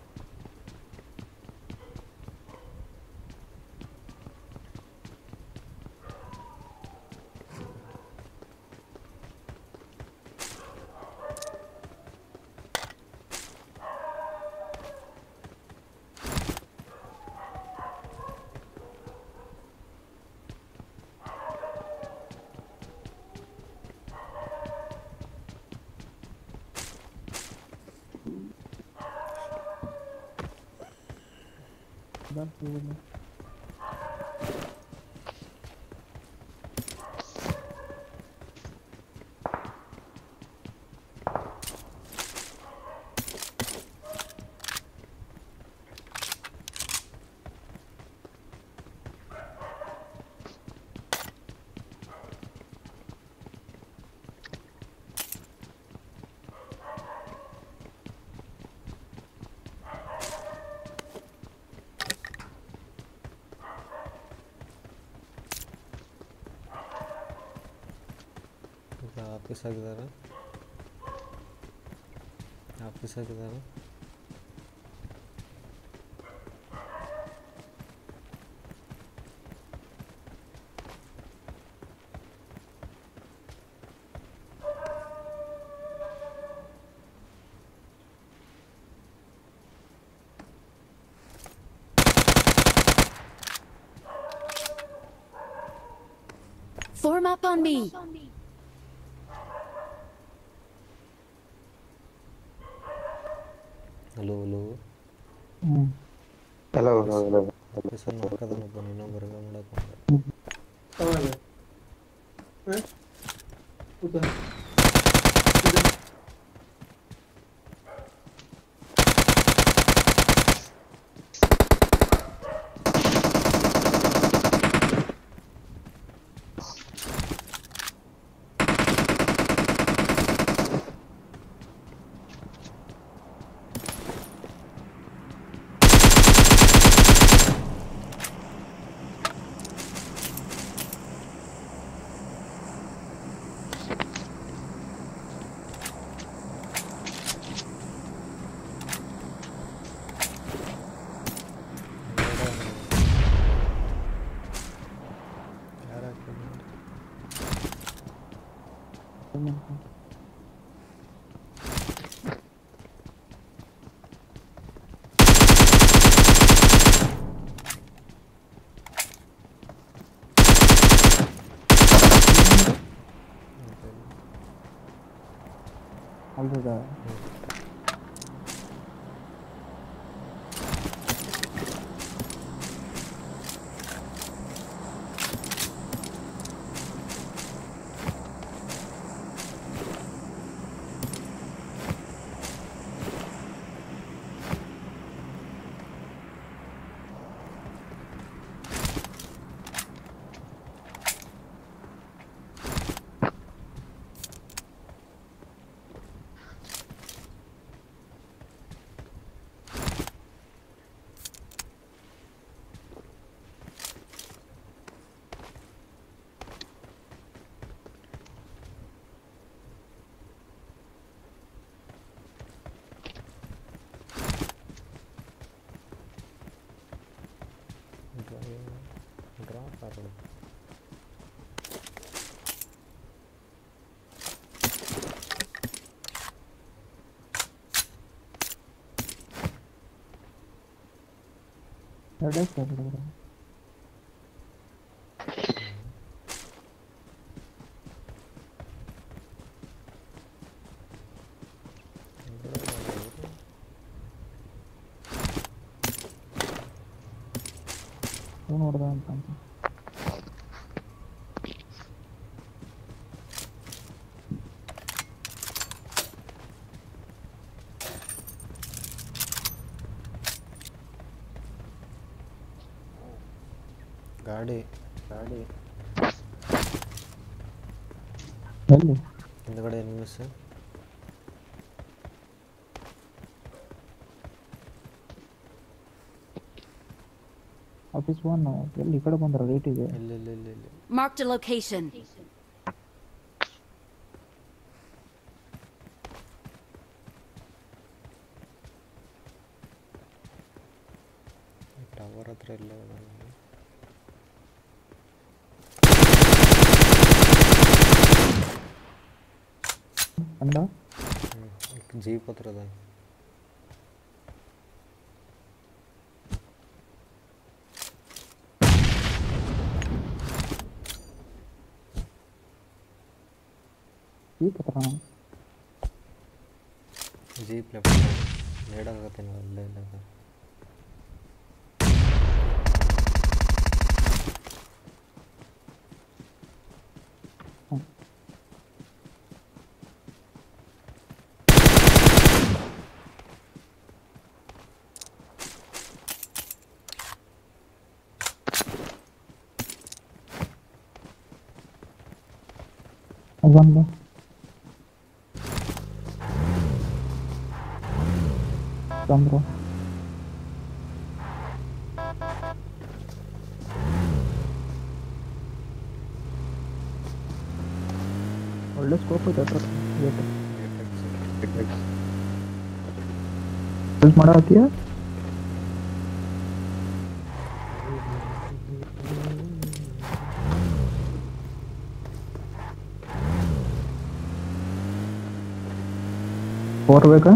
ಆಫೀಸ್ ಆಗಿದ್ದಾರೆ Form up on me. Hello officer ನೋಡ್ಕೋದನೊಬ್ಬ ನೀನು ಹೊರಗೆ ಮಾಡಕ್ಕೆ ಅಲ್ದದ ಡ್ರಾಪ್ ಆಗೋದು ನೋಡ್ದ ಅಂತ ಗಾಡಿ ಎಲ್ಲಿ ಹಿಂದ್ಗಡೆ ಎನಿಮೀಸ್. ಆಫೀಸ್ 1 ಎಲ್ಲಿ ಈ ಕಡೆ ಬಂದ್ರ ರೈಟಿಗೆ. ಇಲ್ಲಿ Marked a location. ಟವರ್ ಹತ್ರ ಇಲ್ಲ ಅಂದ ಜೀಪ್ ಹತ್ರ ಅದ. ಜೀಪ್ ಹತ್ರ ಜೀಪ್ ಲೆಫ್ಟ್ ಮೇಡಾಗತ್ತೆ ನಾವು ಅಲ್ಲೇ ಇಲ್ಲ. ಬಂದು ಚಂದ್ರ ಒಳ್ಳೆ ಸ್ಕೋಪ್ ಐತೆ ಹತ್ರ ಯೂಸ್ ಮಾಡತ್ತೀಯ. ಫೋರ್ ಬೇಕಾ?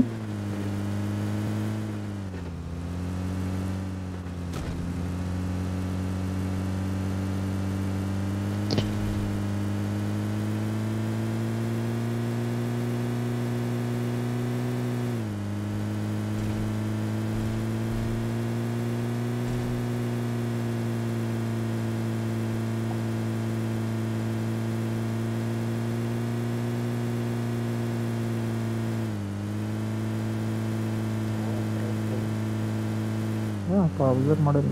ಅಬ್ಸರ್ವ್ ಮಾಡಿಲ್ಲ.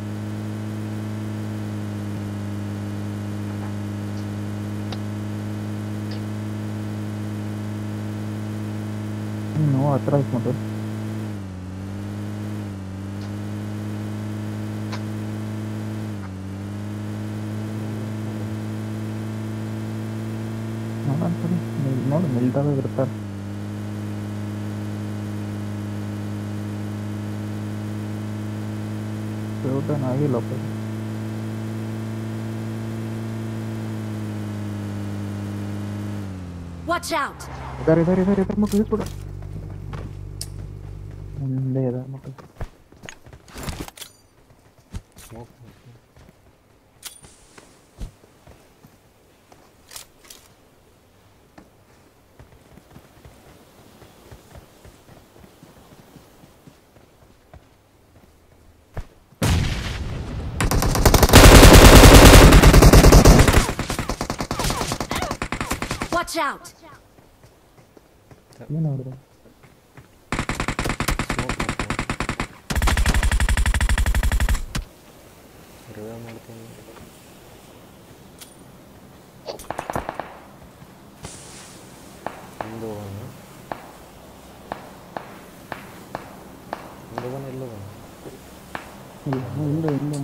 ಹತ್ರ ಆಯ್ತು ಮತ್ತೆ ನೋಡಿ ಮಿಲ್ಟಾಗ ಇರ್ತಾರೆ. ಆಗಿಲ್ಲ Watch out! इधर मक्खी थोड़ा ले इधर मक्खी Watch out! ಏನು ನೋಡಿದೆ ರಿವೈವ್ ಮಾಡ್ತೀನಿ. ಇಲ್ಲ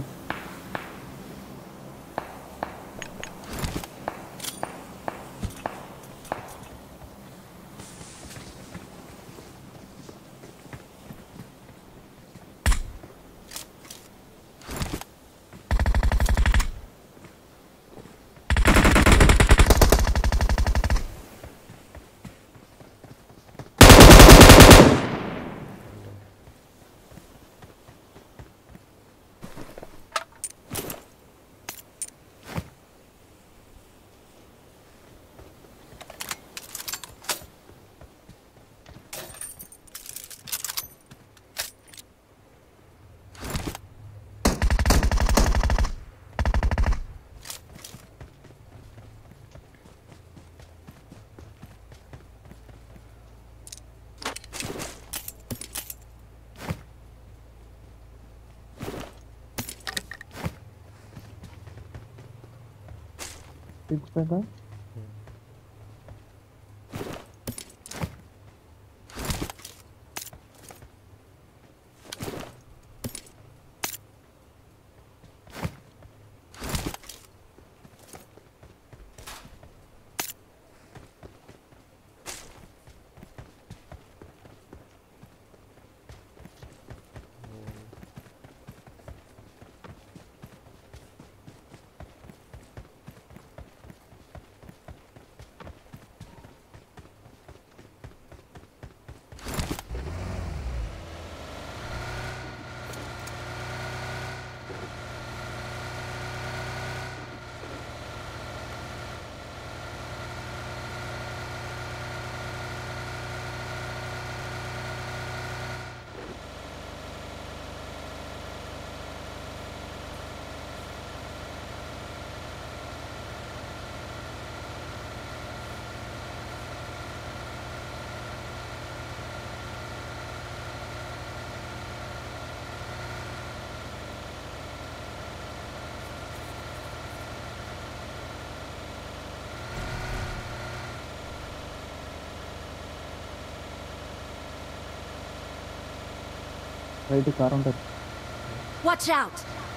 ರೈಟ್ ಕಾರ್ ಉಂಟು. Watch out!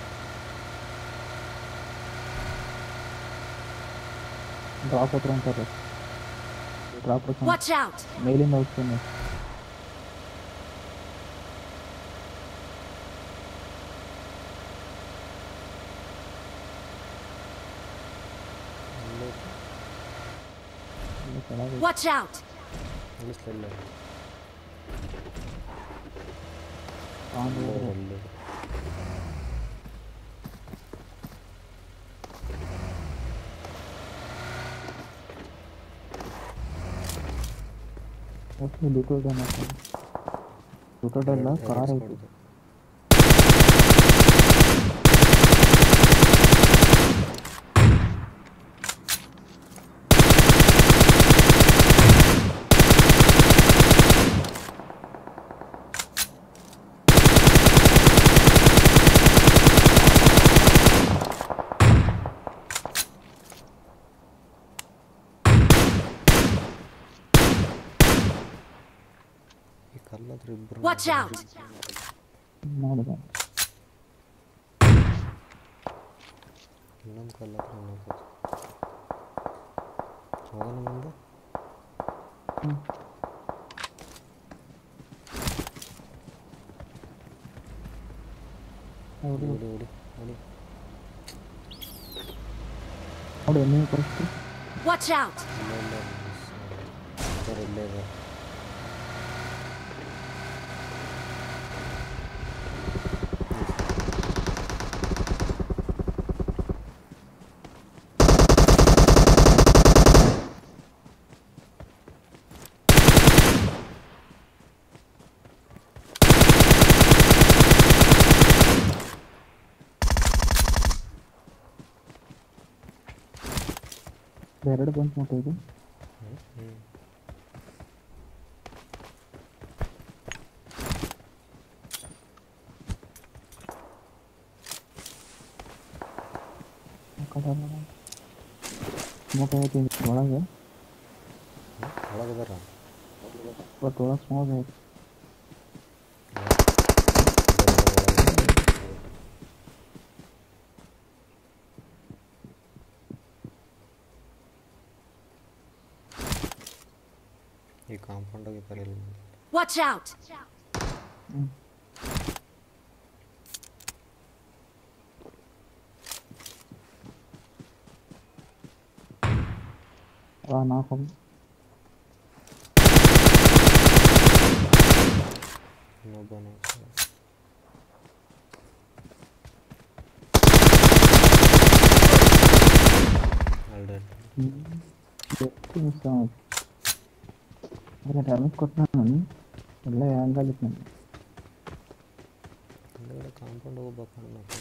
ಡ್ರಾಪ್ ಹತ್ರ ಅಂತಾರೆ. ಡ್ರಾಪ್ ಹತ್ರ. Watch out! ಮೇಲಿಂದ ಹೋಗ್ತೀನಿ. Watch out! ಲೂಟೋಡಲ್ಲ ಕಾರ್ ಐತಿ. Watch out! ನೋಡಿದೆ. ಇನ್ನೊಂದು ಕಲ್ಲ ಹತ್ರ ಹೋಗೋಣ ಮುಂದೆ. ನೋಡಿ ನೀವು ಫಸ್ಟ್. Watch out! ಇಲ್ಲೇ ಎರಡು ಬಂತು ಮತ್ತೆ ಇದು. ಒಳಗೆ ಬರ ಬಟ್ ಒಳಗೆ ಸ್ಮೋಕ್ ಐತಿ. ಈ ಕಾಂಪೌಂಡಾಗಿ ಬರಲ್ಲ. Watch out! ನಾಲ್ಕು ಇನ್ನೊಬ್ಬನು ಡ್ಯಾಮೇಜ್ ಕೊಟ್ಟು ನಾನು ಎಲ್ಲ ಹ್ಯಾಂಗಾಗಿತ್ತು ನನಗೆ. ಹಿಂದಗಡೆ ಕಾಂಪೌಂಡ್ ಹೋಗ್ಬೇಕು ಅನ್ನೋದು.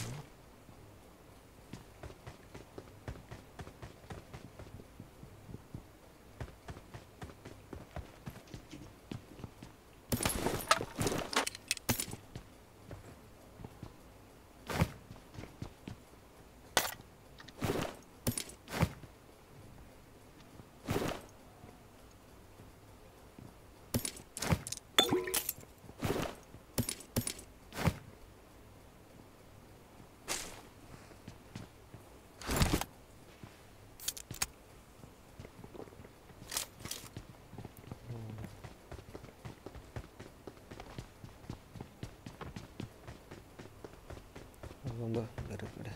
ಬೇರೆ ಕಡೆ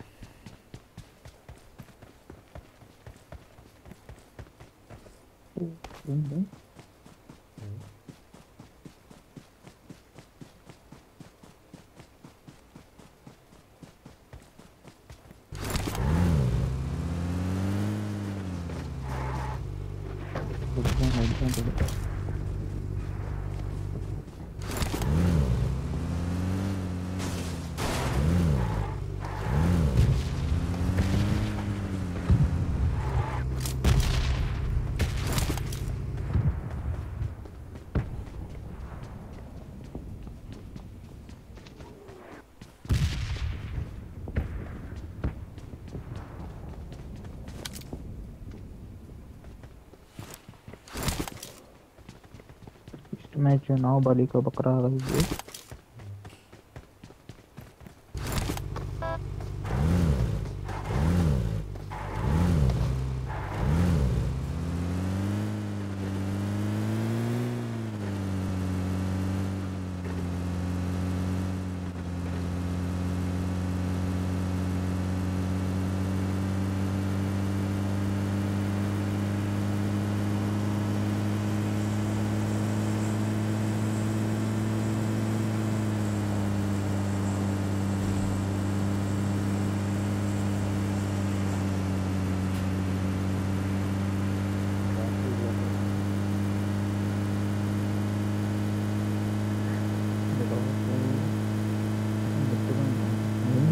मैच नाव बाली का बकरा रही है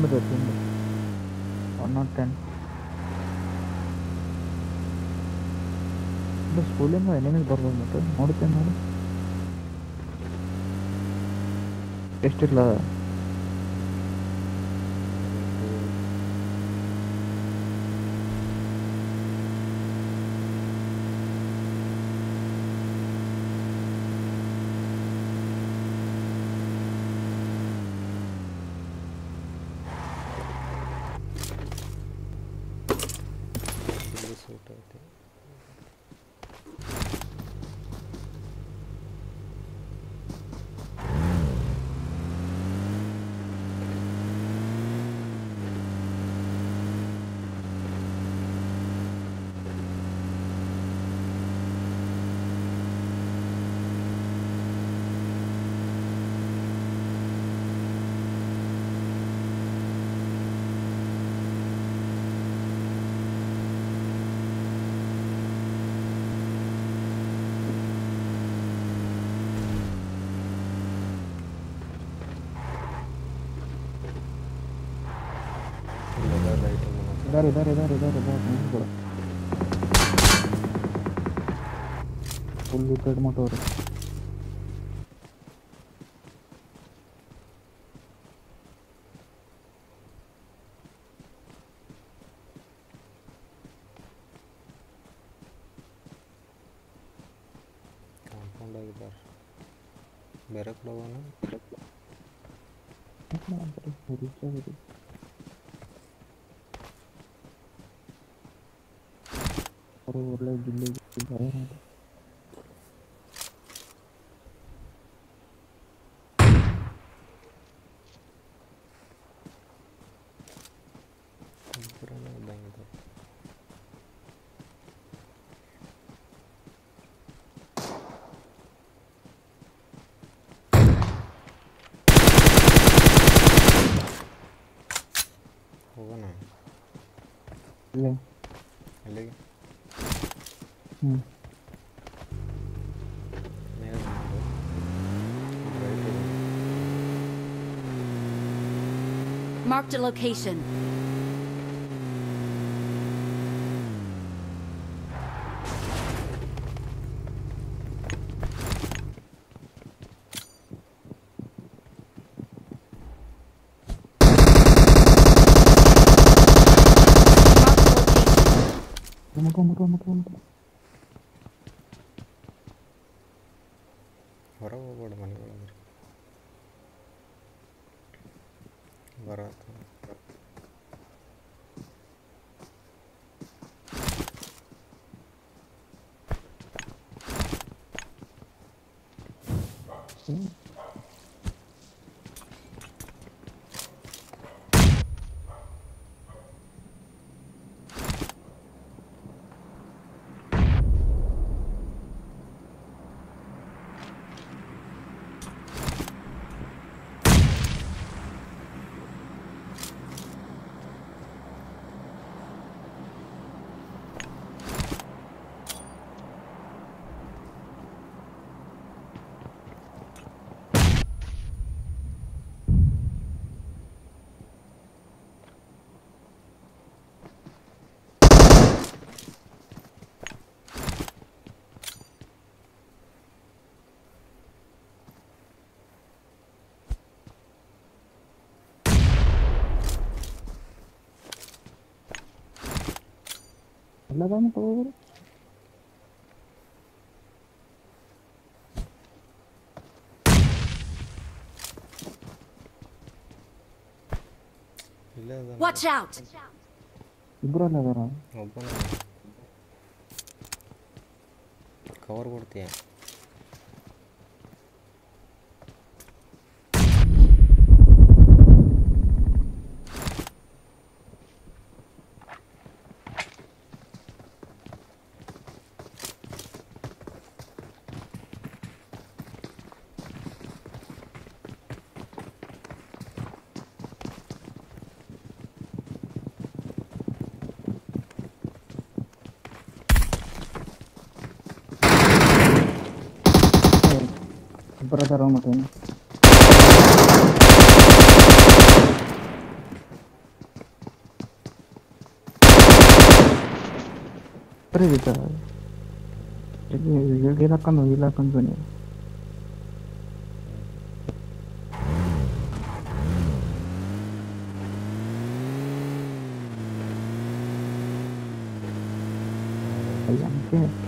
ನೋಡಿದೆ ತಿಂದು 110 ಸ್ಕೂಲಿಂದ ಎನಿಮೀಸ್ ಬರ್ಬೋದು ಮತ್ತೆ ನೋಡ್ತೇನೆ ನೋಡಿ ಎಷ್ಟಿಲ್ಲ ಇದಾರೆ ಫುಲ್ ಕಡ್ ಮೋಟೋರು ಕಾಂಪೌಂಡ್ ಆಗಿದ್ದಾರೆ ಬೇರೆ ಕಡೆ ಹೋಗೋಣ ಒಳ್ಳೆ ಜಿಲ್ಲೆ ಹೋಗೋಣ ಅಲ್ಲಿಗೆ Marked a location. ಹೊರಗೆ ಹೋಗ್ಬೇಡ ಮನೆಯೊಳಗೆ ಬರತ್ತ ಎಲ್ಲ vamos todo Watch out! ಇಬ್ರಲ್ಲ ಅದರ ಒಬ್ಬನ ಕವರ್ ಕೊಡ್ತೀಯ brother mate ಅತ್ರ ಇದೀತ ಇಲ್ಲಿ ಹಾಕೊಂಡು ನೀವು ಅಯ್ಯಂತೆ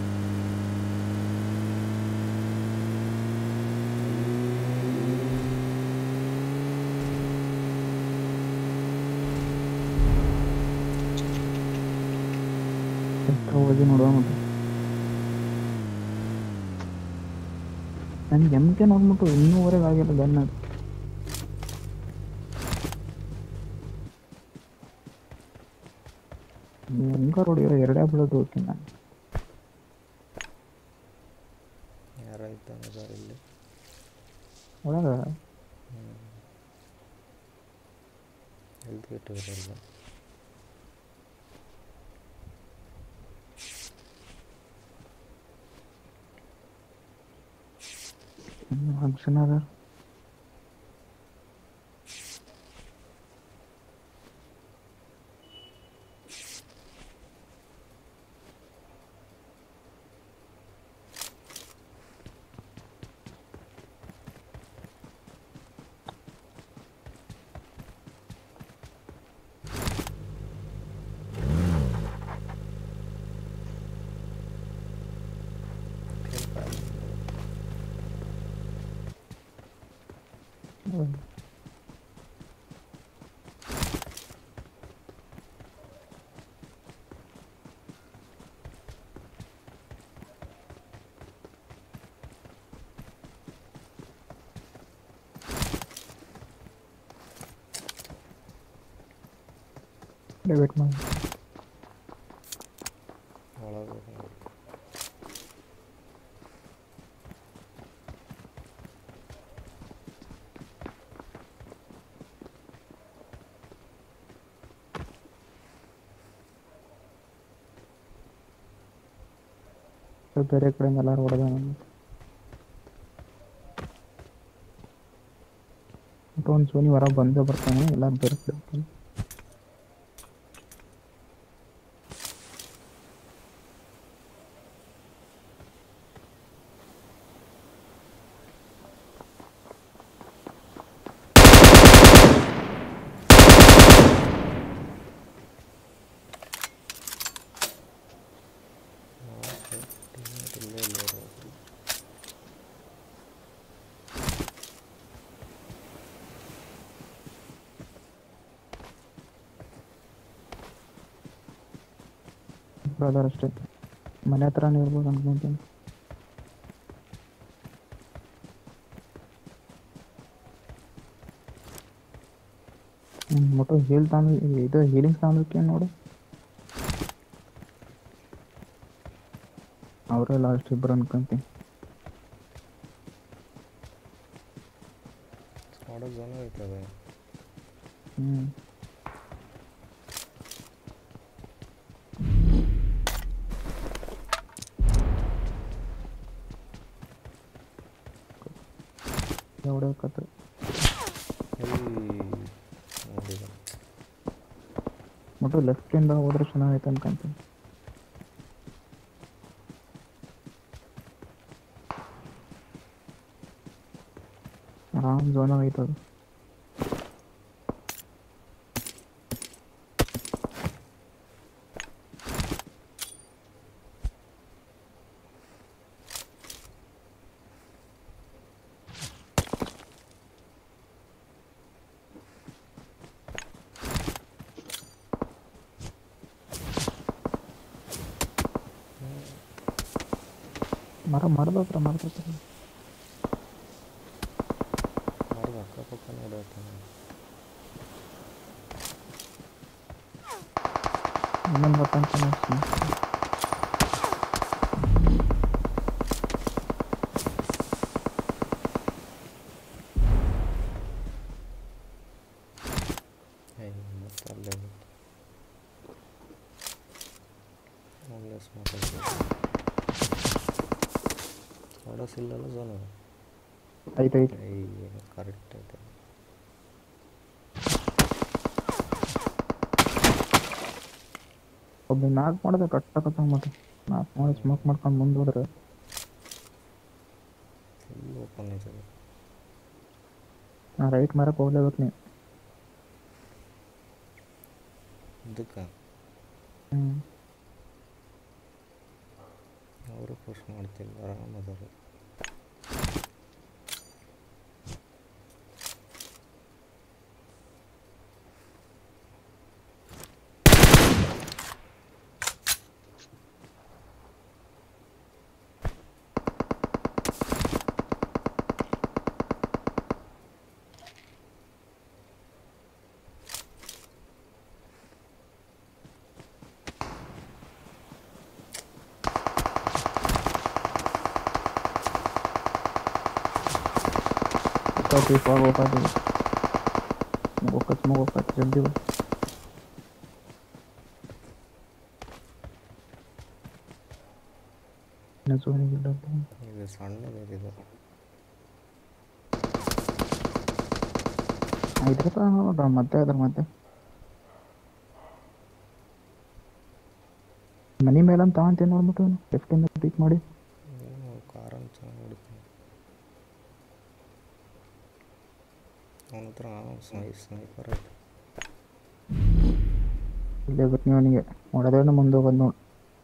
ಹೋಗಿ ನೋಡುವ ಮತ್ತೆ ನನಗೆ ಎಮ್ಕೆ ನೋಡ್ಬಿಟ್ಟು ಇನ್ನೂವರೆಗೆ ಆಗಿಲ್ಲ ಗನ್ ಅದು ಹೆಂಗ ಹೊಡಿರೋ ಎರಡೇ ಬಿಡೋದು ಹೋಗ್ತೀನಿ ನಾನು ಯಾರಾಯ್ತಾನೆ ಸರ್ ಇಲ್ಲಿ ಒಳಗ ಹೆಲ್ತ್ ಕಿಟ್ ಇರಲ್ಲ ಫಂಕ್ಷನ್ ಅದ ವೇಟ್ ಮಾಡಿ ಬೇರೆ ಕಡೆಯಿಂದ ಎಲ್ಲರೂ ಹೊಡೆದ ಒಂದು ಸೋನಿ ಹೊರ ಬಂದೇ ಬರ್ತಾನೆ ಎಲ್ಲ ಬೇರೆ ಕಡೆ ಬರ್ತಾನೆ ಬ್ರದರ್ ಅಷ್ಟೇ ಮನೆ ಹತ್ರನೇ ಇರ್ಬೋದು ಅನ್ಕೊಂತೀನಿ ಮೊಟ್ಟು ಹೀಲ್ ತಂದು ಇದು ಹೀಲಿಂಗ್ ತಂದಕ್ಕೆ ನೋಡು ಅವರೇ ಲಾಸ್ಟ್ ಇಬ್ಬರು ಅನ್ಕೊಂತೀನಿ ಜನ ಐತದೆ ಹೊಡೆಯಕತ್ರ ಮತ್ತು ಲೆಫ್ಟಿಂದ ಹೋದ್ರೆ ಚೆನ್ನಾಗೈತೆ ಅನ್ಕೊಂತೀನಿ ಆರಾಮ್ ಝೋನ್ ಐತದು ಮರದ ಹತ್ರ ಅಕ್ಕಪಕ್ಕ ನೋಡತ್ತಾನೆ ಇನ್ನೊಂದು ಬರ್ತಂತ ಸಿಲ್ಲಲ್ಲ ಜೋನ ಐತೆ ಕರೆಕ್ಟ್ ಐತೆ ಒಬ್ಬ ನಾಲ್ಕು ಮಾಡಿದ್ರೆ ಕಟ್ಟ ಮತ್ತೆ ನಾಲ್ಕು ಮಾಡಿ ಸ್ಮೋಕ್ ಮಾಡ್ಕೊಂಡು ಮುಂದೆ ಹೋದ್ರೆ ಫುಲ್ ಓಪನ್ ಇದೆ. ನಾ ರೈಟ್ ಮಾರಕ್ಕೆ ಹೋಗ್ಲೇಬೇಕು ನೀವು. ಇದಕ್ಕೆ ಅವರು ಪುಷ್ ಮಾಡ್ತಿಲ್ಲ, ಆರಾಮದಾರ. फॉग होगा तो स्मोक होगा जल्दी बस नजोनी गिल्ला ಇದು ಸಣ್ಣದಿದೆ. ಇದ್ರ ಮತ್ತೆ ಅದ್ರ ಮತ್ತೆ ಮನಿ ಮೇಲೆ ಅಂತ ತಗೊಂತೇನೆ ನೋಡ್ಬಿಟ್ಟು 15 ಪಿಕ್ ಮಾಡಿ ಕಾರನ್ನು ಚೆನ್ನಾಗಿ ಹೊಡಿತೀನಿ. ಅವನ ಹತ್ರ ಸ್ನೈಪರ್ ಐತೆ. ಇಲ್ಲೇ ಗೊತ್ತು ಅವನಿಗೆ ಹೊಡೆದೇನು ಮುಂದೆ ಹೋಗೋದು ನೋಡಿ.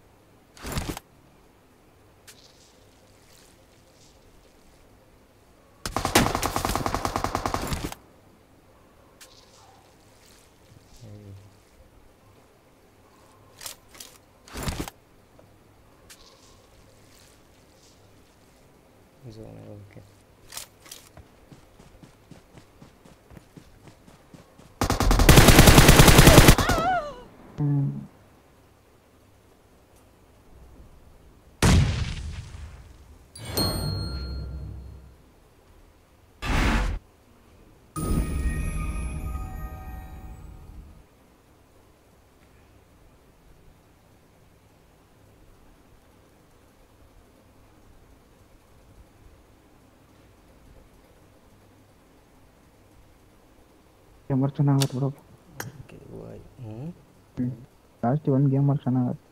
ಓಕೆ ಗೇಮರ್ ಚೆನ್ನಾಗತ್ತೆ ಬಿಡು. Okay bye. ಲಾಸ್ಟ್ ಒಂದು ಗೇಮರ್ ಚೆನ್ನಾಗತ್ತೆ.